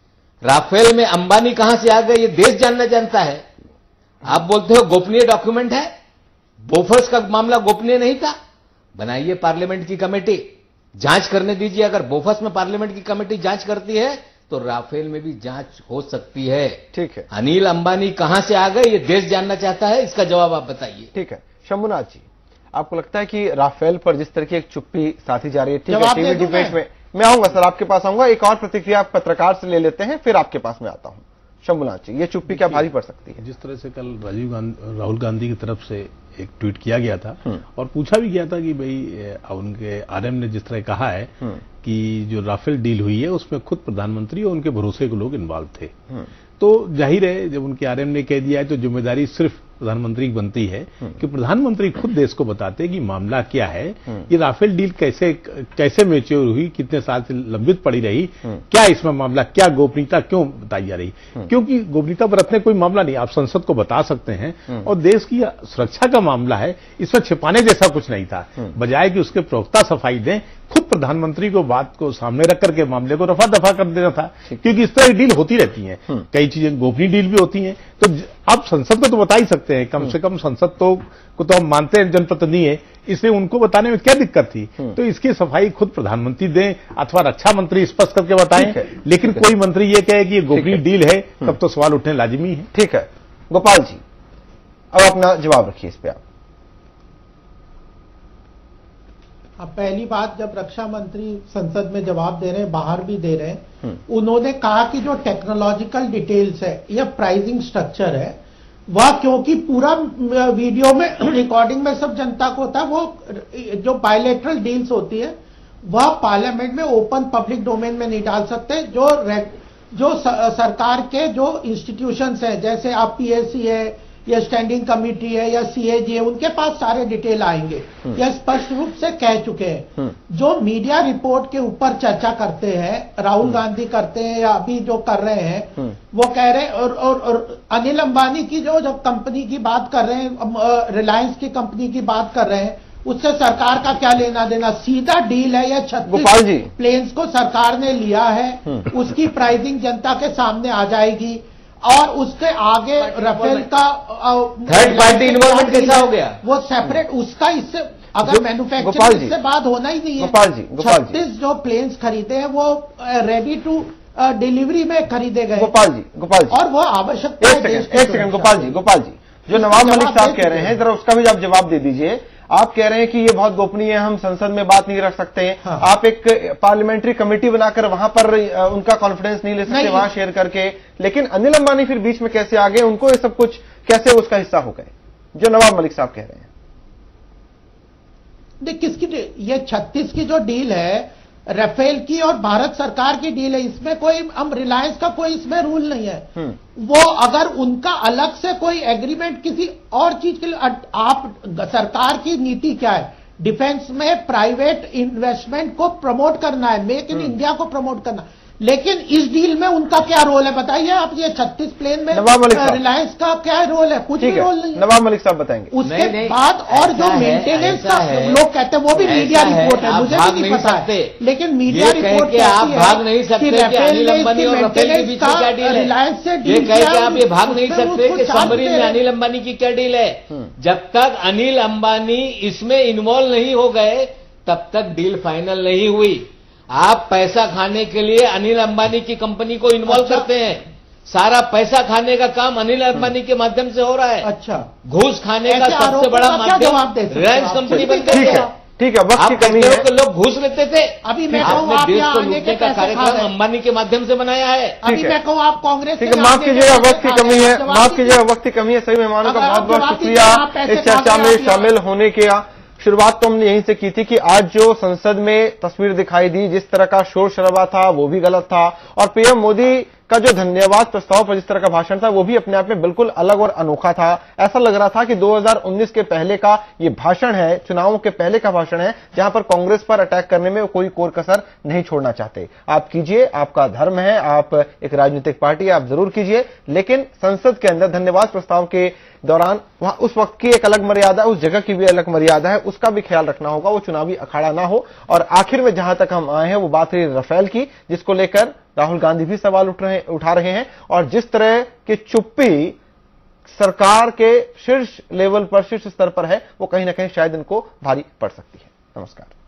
राफेल में अंबानी कहां से आ गए ये देश जानना जानता है। आप बोलते हो गोपनीय डॉक्यूमेंट है, बोफर्स का मामला गोपनीय नहीं था? बनाइए पार्लियामेंट की कमेटी, जांच करने दीजिए। अगर बोफर्स में पार्लियामेंट की कमेटी जांच करती है तो राफेल में भी जांच हो सकती है। ठीक है। अनिल अंबानी कहां से आ गए ये देश जानना चाहता है, इसका जवाब आप बताइए। ठीक है। शंभुनाथ जी, आपको लगता है कि राफेल पर जिस तरह की एक चुप्पी साथी जा रही है, ठीक है, टीवी डिबेट में मैं आऊंगा सर, आपके पास आऊंगा। एक और प्रतिक्रिया पत्रकार से ले लेते हैं, फिर आपके पास में आता हूं। शंभुनाथ जी, ये चुप्पी क्या भारी पड़ सकती है? जिस तरह से कल राजीव गांधी राहुल गांधी की तरफ से एक ट्वीट किया गया था और पूछा भी गया था कि भाई उनके आरएम ने जिस तरह कहा है कि जो राफेल डील हुई है उसमें खुद प्रधानमंत्री और उनके भरोसे के लोग इन्वॉल्व थे, तो जाहिर है जब उनके आरएम ने कह दिया है तो जिम्मेदारी सिर्फ प्रधानमंत्री की बनती है कि प्रधानमंत्री खुद देश को बताते कि मामला क्या है, ये राफेल डील कैसे कैसे मैच्योर हुई, कितने साल से लंबित पड़ी रही, क्या इसमें मामला, क्या गोपनीयता क्यों बताई जा रही? क्योंकि गोपनीयता बरतने कोई मामला नहीं, आप संसद को बता सकते हैं और देश की सुरक्षा का मामला है, इसमें छिपाने जैसा कुछ नहीं था। बजाय कि उसके प्रवक्ता सफाई दें, खुद प्रधानमंत्री को बात को सामने रख करके मामले को रफा दफा कर देना था, क्योंकि इस तरह की डील होती रहती है, कई चीजें गोपनीय डील भी होती हैं। तो आप संसद को तो बता ही सकते हैं, कम से कम संसद तो को तो हम मानते हैं जनप्रतिनिधि है, इसलिए उनको बताने में क्या दिक्कत थी? तो इसकी सफाई खुद प्रधानमंत्री दें अथवा रक्षा मंत्री स्पष्ट करके बताएं, लेकिन कोई मंत्री ये कहे कि ये गोपनीय डील है, तब तो सवाल उठने लाजिमी है। ठीक है गोपाल जी, अब अपना जवाब रखिए इस पे आप। अब पहली बात, जब रक्षा मंत्री संसद में जवाब दे रहे हैं, बाहर भी दे रहे हैं, उन्होंने कहा कि जो टेक्नोलॉजिकल डिटेल्स है या प्राइसिंग स्ट्रक्चर है वह, क्योंकि पूरा वीडियो में रिकॉर्डिंग में सब जनता को होता है, वो जो बायलैटरल डील्स होती है वह पार्लियामेंट में ओपन पब्लिक डोमेन में नहीं डाल सकते। जो जो सरकार के जो इंस्टीट्यूशंस हैं, जैसे आप पीएससी है या स्टैंडिंग कमेटी है या सीएजी है, उनके पास सारे डिटेल आएंगे, यह स्पष्ट रूप से कह चुके हैं। जो मीडिया रिपोर्ट के ऊपर चर्चा करते हैं, राहुल गांधी करते हैं या अभी जो कर रहे हैं, वो कह रहे हैं, और, और, और अनिल अंबानी की जो जब कंपनी की बात कर रहे हैं, रिलायंस की कंपनी की बात कर रहे हैं, उससे सरकार का क्या लेना देना? सीधा डील है, या छत्तीस प्लेन्स को सरकार ने लिया है, उसकी प्राइसिंग जनता के सामने आ जाएगी और उसके आगे राफेल का थर्ड पार्टी इन्वॉल्वमेंट कैसा हो गया? वो सेपरेट, उसका इससे अगर मैन्युफैक्चरिंग से बात होना ही नहीं है। गोपाल जी, छत्तीस जो प्लेन्स खरीदे हैं वो रेडी टू डिलीवरी में खरीदे गए। गोपाल जी, गोपाल जी, और वो आवश्यकता। एक सेकंड गोपाल जी, गोपाल जी, जो नवाब मलिक साहब कह रहे हैं, जरा उसका भी आप जवाब दे दीजिए। आप कह रहे हैं कि ये बहुत गोपनीय है, हम संसद में बात नहीं रख सकते हैं। हाँ। आप एक पार्लियामेंट्री कमेटी बनाकर वहां पर उनका कॉन्फिडेंस नहीं ले सकते वहां शेयर करके, लेकिन अनिल अंबानी फिर बीच में कैसे आ गए? उनको ये सब कुछ कैसे उसका हिस्सा हो गए, जो नवाब मलिक साहब कह रहे हैं? देख, किसकी ये छत्तीस की जो डील है राफेल की और भारत सरकार की डील है, इसमें कोई हम रिलायंस का कोई इसमें रूल नहीं है। वो अगर उनका अलग से कोई एग्रीमेंट किसी और चीज के लिए, आप सरकार की नीति क्या है, डिफेंस में प्राइवेट इन्वेस्टमेंट को प्रमोट करना है, मेक इन इंडिया को प्रमोट करना, लेकिन इस डील में उनका क्या रोल है बताइए आप। ये छत्तीस प्लेन में रिलायंस का क्या रोल है? कुछ भी रोल नहीं है। नवाब मलिक साहब बताएंगे। उसके नहीं, नहीं, बाद और जो मेंटेनेंस का लोग कहते हैं वो भी मीडिया रिपोर्ट है, मुझे भी नहीं पता है, लेकिन मीडिया रिपोर्ट कहती है आप भाग नहीं सकते कि अनिल अंबानी और राफेल के बीच में क्या डील है। रिलायंस से ये कह के आप ये भाग नहीं सकते कि सबमरीन में अनिल अंबानी की क्या डील है। जब तक अनिल अंबानी इसमें इन्वॉल्व नहीं हो गए तब तक डील फाइनल नहीं हुई। आप पैसा खाने के लिए अनिल अंबानी की कंपनी को इन्वॉल्व अच्छा। करते हैं, सारा पैसा खाने का काम अनिल अंबानी के माध्यम से हो रहा है। अच्छा, घूस खाने का सबसे बड़ा माध्यम रिलायंस कंपनी बन गई है। ठीक है, वक्त की कमी है। लोग घूस लेते थे, अभी मैं आपने देश को लूटने का कार्यक्रम अंबानी के माध्यम से बनाया है। अभी मैं कहूँ आप कांग्रेस, ठीक है, माफ कीजिएगा, वक्त की कमी है, माफ कीजिएगा, वक्त की कमी है। सभी मेहमानों का बहुत बहुत शुक्रिया इस चर्चा में शामिल होने के। शुरुआत तो हमने यहीं से की थी कि आज जो संसद में तस्वीर दिखाई दी, जिस तरह का शोर शराबा था वो भी गलत था, और पीएम मोदी का जो धन्यवाद प्रस्ताव पर जिस तरह का भाषण था वो भी अपने आप में बिल्कुल अलग और अनोखा था। ऐसा लग रहा था कि दो हज़ार उन्नीस के पहले का ये भाषण है, चुनावों के पहले का भाषण है, जहां पर कांग्रेस पर अटैक करने में कोई कोर कसर नहीं छोड़ना चाहते। आप कीजिए, आपका धर्म है, आप एक राजनीतिक पार्टी, आप जरूर कीजिए, लेकिन संसद के अंदर धन्यवाद प्रस्ताव के दौरान वहां उस वक्त की एक अलग मर्यादा, उस जगह की भी अलग मर्यादा है, उसका भी ख्याल रखना होगा, वो चुनावी अखाड़ा ना हो। और आखिर में जहां तक हम आए हैं वो बात रही राफेल की, जिसको लेकर राहुल गांधी भी सवाल उठ रहे उठा रहे हैं, और जिस तरह की चुप्पी सरकार के शीर्ष लेवल पर, शीर्ष स्तर पर है, वो कहीं ना कहीं शायद इनको भारी पड़ सकती है। नमस्कार।